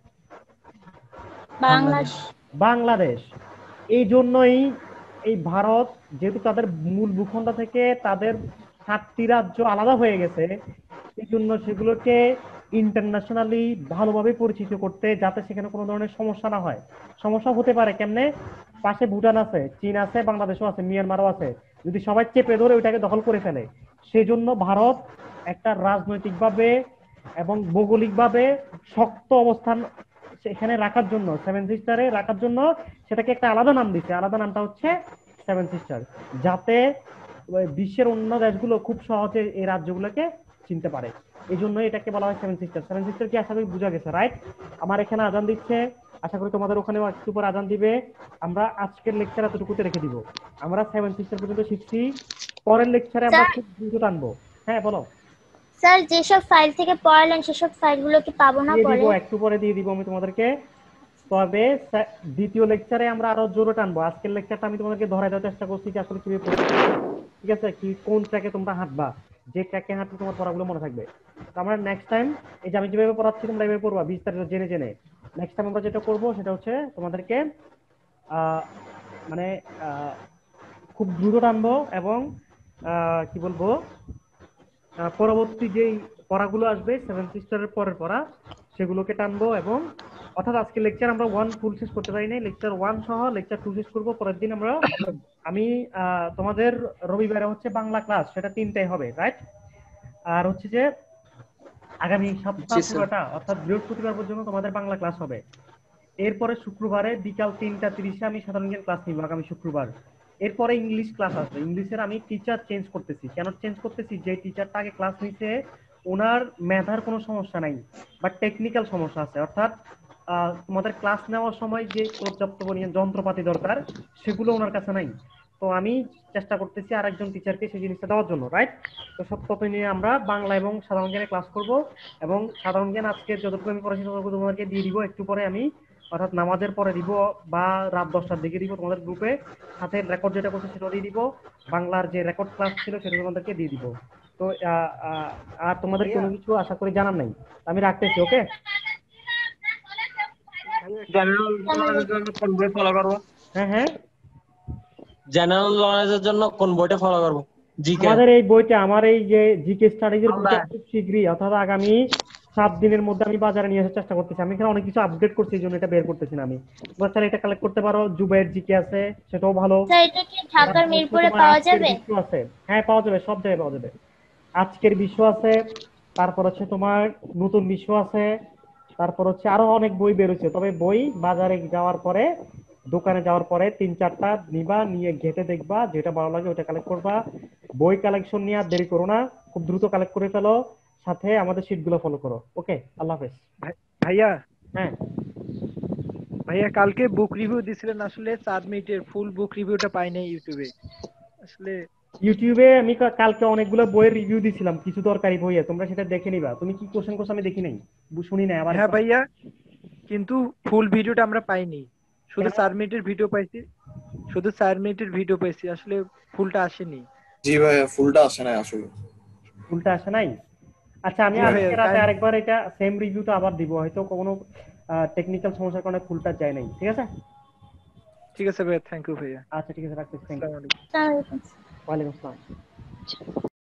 বাংলাদেশ। বাংলাদেশ। এই জন্যই এই ভারত যেহেতু তাদের মূল ভূখণ্ড থেকে তাদের সাতটি রাজ্য আলাদা হয়ে গেছে, এই জন্য সেগুলোকে ইন্টারন্যাশনালি ভালোভাবে পরিচিত করতে, যাতে সেখানে কোনো ধরনের সমস্যা না হয়। সমস্যা হতে পারে কেমনে? পাশে ভুটান আছে, চীন আছে, বাংলাদেশও আছে, মিয়ানমারও আছে। যদি সবাই চেপে ধরে ওইটাকে দখল করে ফেলে, সেই জন্য ভারত একটা রাজনৈতিকভাবে এবং ভৌগোলিকভাবে শক্ত অবস্থান সেখানে রাখার জন্য, সেভেন সিস্টারে রাখার জন্য সেটাকে একটা আলাদা নাম দিচ্ছে। আলাদা নামটা হচ্ছে সেভেন সিস্টার, যাতে ওই বিশ্বের অন্য দেশগুলো খুব সহজে এই রাজ্যগুলোকে চিনতে পারে। এই জন্য এটাকে বলা হয় সেভেন সিস্টার। সেভেন সিস্টার কি আশা করি বোঝা গেছে, রাইট? আমার এখানে আজান দিচ্ছে, আশা করি তোমাদের ওখানেও একটু পর আজান দিবে। আমরা আজকের লেকচার এতটুকুতে রেখে দিব। আমরা সেভেন সিস্টার পর্যন্ত শিখছি, পরের লেকচারে আমরা স্যার। খুব দ্রুত টানবো। হ্যাঁ বলো। স্যার যেসব ফাইল থেকে পড়ালেন সেসব ফাইলগুলো কি পাবো না দিয়ে পরে? দিব, একটু পরে দিয়ে দিব আমি তোমাদেরকে। তবে সা- দ্বিতীয় লেকচারে আমরা আরো জোরে টানবো। আজকের লেকচারটা আমি তোমাদেরকে ধরাই দেওয়ার চেষ্টা করছি যে আসলে কিভাবে পড়তে হবে। ঠিক আছে? কি কোন ট্র্যাকে তোমরা হাঁটবা, যে ট্র্যাকে হাঁটলে তোমার পড়াগুলো মনে থাকবে। তো আমরা নেক্সট টাইম এই যে আমি যেভাবে পড়াচ্ছি তোমরা এইভাবে পড়বা, বিস্তারিত জেনে জেনে। নেক্সট টাইম আমরা যেটা করবো সেটা হচ্ছে তোমাদেরকে আহ মানে আহ খুব দ্রুত টানবো এবং আহ কি বলবো আহ, পরবর্তী যেই পড়াগুলো আসবে সেভেন সিস্টারের পরের পড়া, সেগুলোকে টানবো। এবং অর্থাৎ আজকে লেকচার আমরা ওয়ান ফুল শেষ করতে পারি নাই, লেকচার ওয়ান সহ লেকচার টু শেষ করবো পরের দিন আমরা। আমি আহ, তোমাদের রবিবারে হচ্ছে বাংলা ক্লাস, সেটা তিনটায় হবে, রাইট? আর হচ্ছে যে আগামী সপ্তাহ জি, স্যার। পুরোটা অর্থাৎ বৃহস্পতিবার পর্যন্ত তোমাদের বাংলা ক্লাস হবে। এরপরে শুক্রবারে বিকাল তিনটা তিরিশে আমি সাধারণ জ্ঞান ক্লাস নিব আগামী শুক্রবার। এরপরে ইংলিশ ক্লাস আসবে। ইংলিশের আমি টিচার চেঞ্জ করতেছি। কেন চেঞ্জ করতেছি? যে টিচারটা আগে ক্লাস নিতে ওনার মেধার কোনো সমস্যা নাই, বাট টেকনিক্যাল সমস্যা আছে। অর্থাৎ আহ, তোমাদের ক্লাস নেওয়ার সময় যে পর্যাপ্ত পরিমাণ যন্ত্রপাতি দরকার সেগুলো ওনার কাছে নাই। তো আমি চেষ্টা করতেছি আরেকজন টিচারকে সেই জিনিসটা দেওয়ার জন্য, রাইট? তো সব টপিক নিয়ে আমরা বাংলা এবং সাধারণ জ্ঞানে ক্লাস করব, এবং সাধারণ জ্ঞান আজকে যতটুকু আমি পড়াশোনা করবো তোমাদেরকে দিয়ে দিব একটু পরে, আমি অর্থাৎ নামাজের পরে দিব বা রাত দশটার দিকে দিব তোমাদের গ্রুপে, সাথে রেকর্ড যেটা করছে সেটা দিয়ে দিব, বাংলার যে রেকর্ড ক্লাস ছিল সেটা তোমাদেরকে দিয়ে দিব। তো আহ, আহ, আর তোমাদের কোনো কিছু আশা করি জানার নাই, আমি রাখতেছি। ওকে, জেনারেল নলেজের জন্য কোন বই ফলো করব? হ্যাঁ হ্যাঁ, জেনারেল নলেজের জন্য কোন বইটা ফলো করব? জিকে? আমাদের এই বইটা, আমার এই যে জিকে স্টাডিজের বইটা খুব শীঘ্রই অর্থাৎ আগামী সাত দিনের মধ্যে আমি বাজারে নিয়ে আসার চেষ্টা করতেছি। আমি এখানে অনেক কিছু আপডেট করছি, এই জন্য এটা বের করতেছি না আমি। তোমরা চাইলে এটা কালেক্ট করতে পারো, জুবাইর জিকে আছে, সেটাও ভালো। স্যার এটা কি ঢাকার মিরপুরে পাওয়া যাবে? আছে, হ্যাঁ পাওয়া যাবে, সব জায়গায় পাওয়া যাবে। আজকের বিশ্ব আছে, তারপর হচ্ছে তোমার নতুন বিশ্ব আছে, তারপর হচ্ছে আরো অনেক বই বেরোচ্ছে। তবে বই বাজারে যাওয়ার পরে, দোকানে যাওয়ার পরে তিন চারটা নিবা, নিয়ে ঘেটে দেখবা, যেটা ভালো লাগে ওটা কালেক্ট করবা। বই কালেকশন নিয়ে আর দেরি করো না, খুব দ্রুত কালেক্ট করে ফেলো, সাথে আমাদের শিটগুলো ফলো করো। ওকে, আল্লাহ হাফেজ। ভাইয়া, হ্যাঁ ভাইয়া কালকে বুক রিভিউ দিছিলেন, আসলে চার মিনিটের ফুল বুক রিভিউটা পাই নাই ইউটিউবে। আসলে ইউটিউবে আমি কা- কালকে অনেকগুলো বইয়ের রিভিউ দিছিলাম, কিছু দরকারি বইয়ে, তোমরা সেটা দেখে নিবা। তুমি কি কোশ্চেন করছো আমি দেখি নাই, বু- শুনি নাই আবার। হ্যাঁ ভাইয়া, কিন্তু ফুল ভিডিওটা আমরা পাইনি, শুধু কেন? চার মিনিটের ভিডিও পাইছি, শুধু চার মিনিটের ভিডিও পাইছি, আসলে ফুলটা আসেনি। জি ভাইয়া, ফুলটা আসে নাই আসলে। ফুলটা আসে নাই? আচ্ছা, আমি জি ভাইয়া, আজকে রাতে time- আরেকবার এটা সেম রিভিউটা আবার দিব, হয়তো কোনো টেকনিক্যাল সমস্যার কারণে ফুলটা যায় নাই। ঠিক আছে, ঠিক আছে ভাইয়া, থ্যাংক ইউ ভাইয়া। আচ্ছা ঠিক আছে, রাখতেছি। Thank you. আসসালামু আলাইকুম। ওয়ালাইকুম আসসালাম।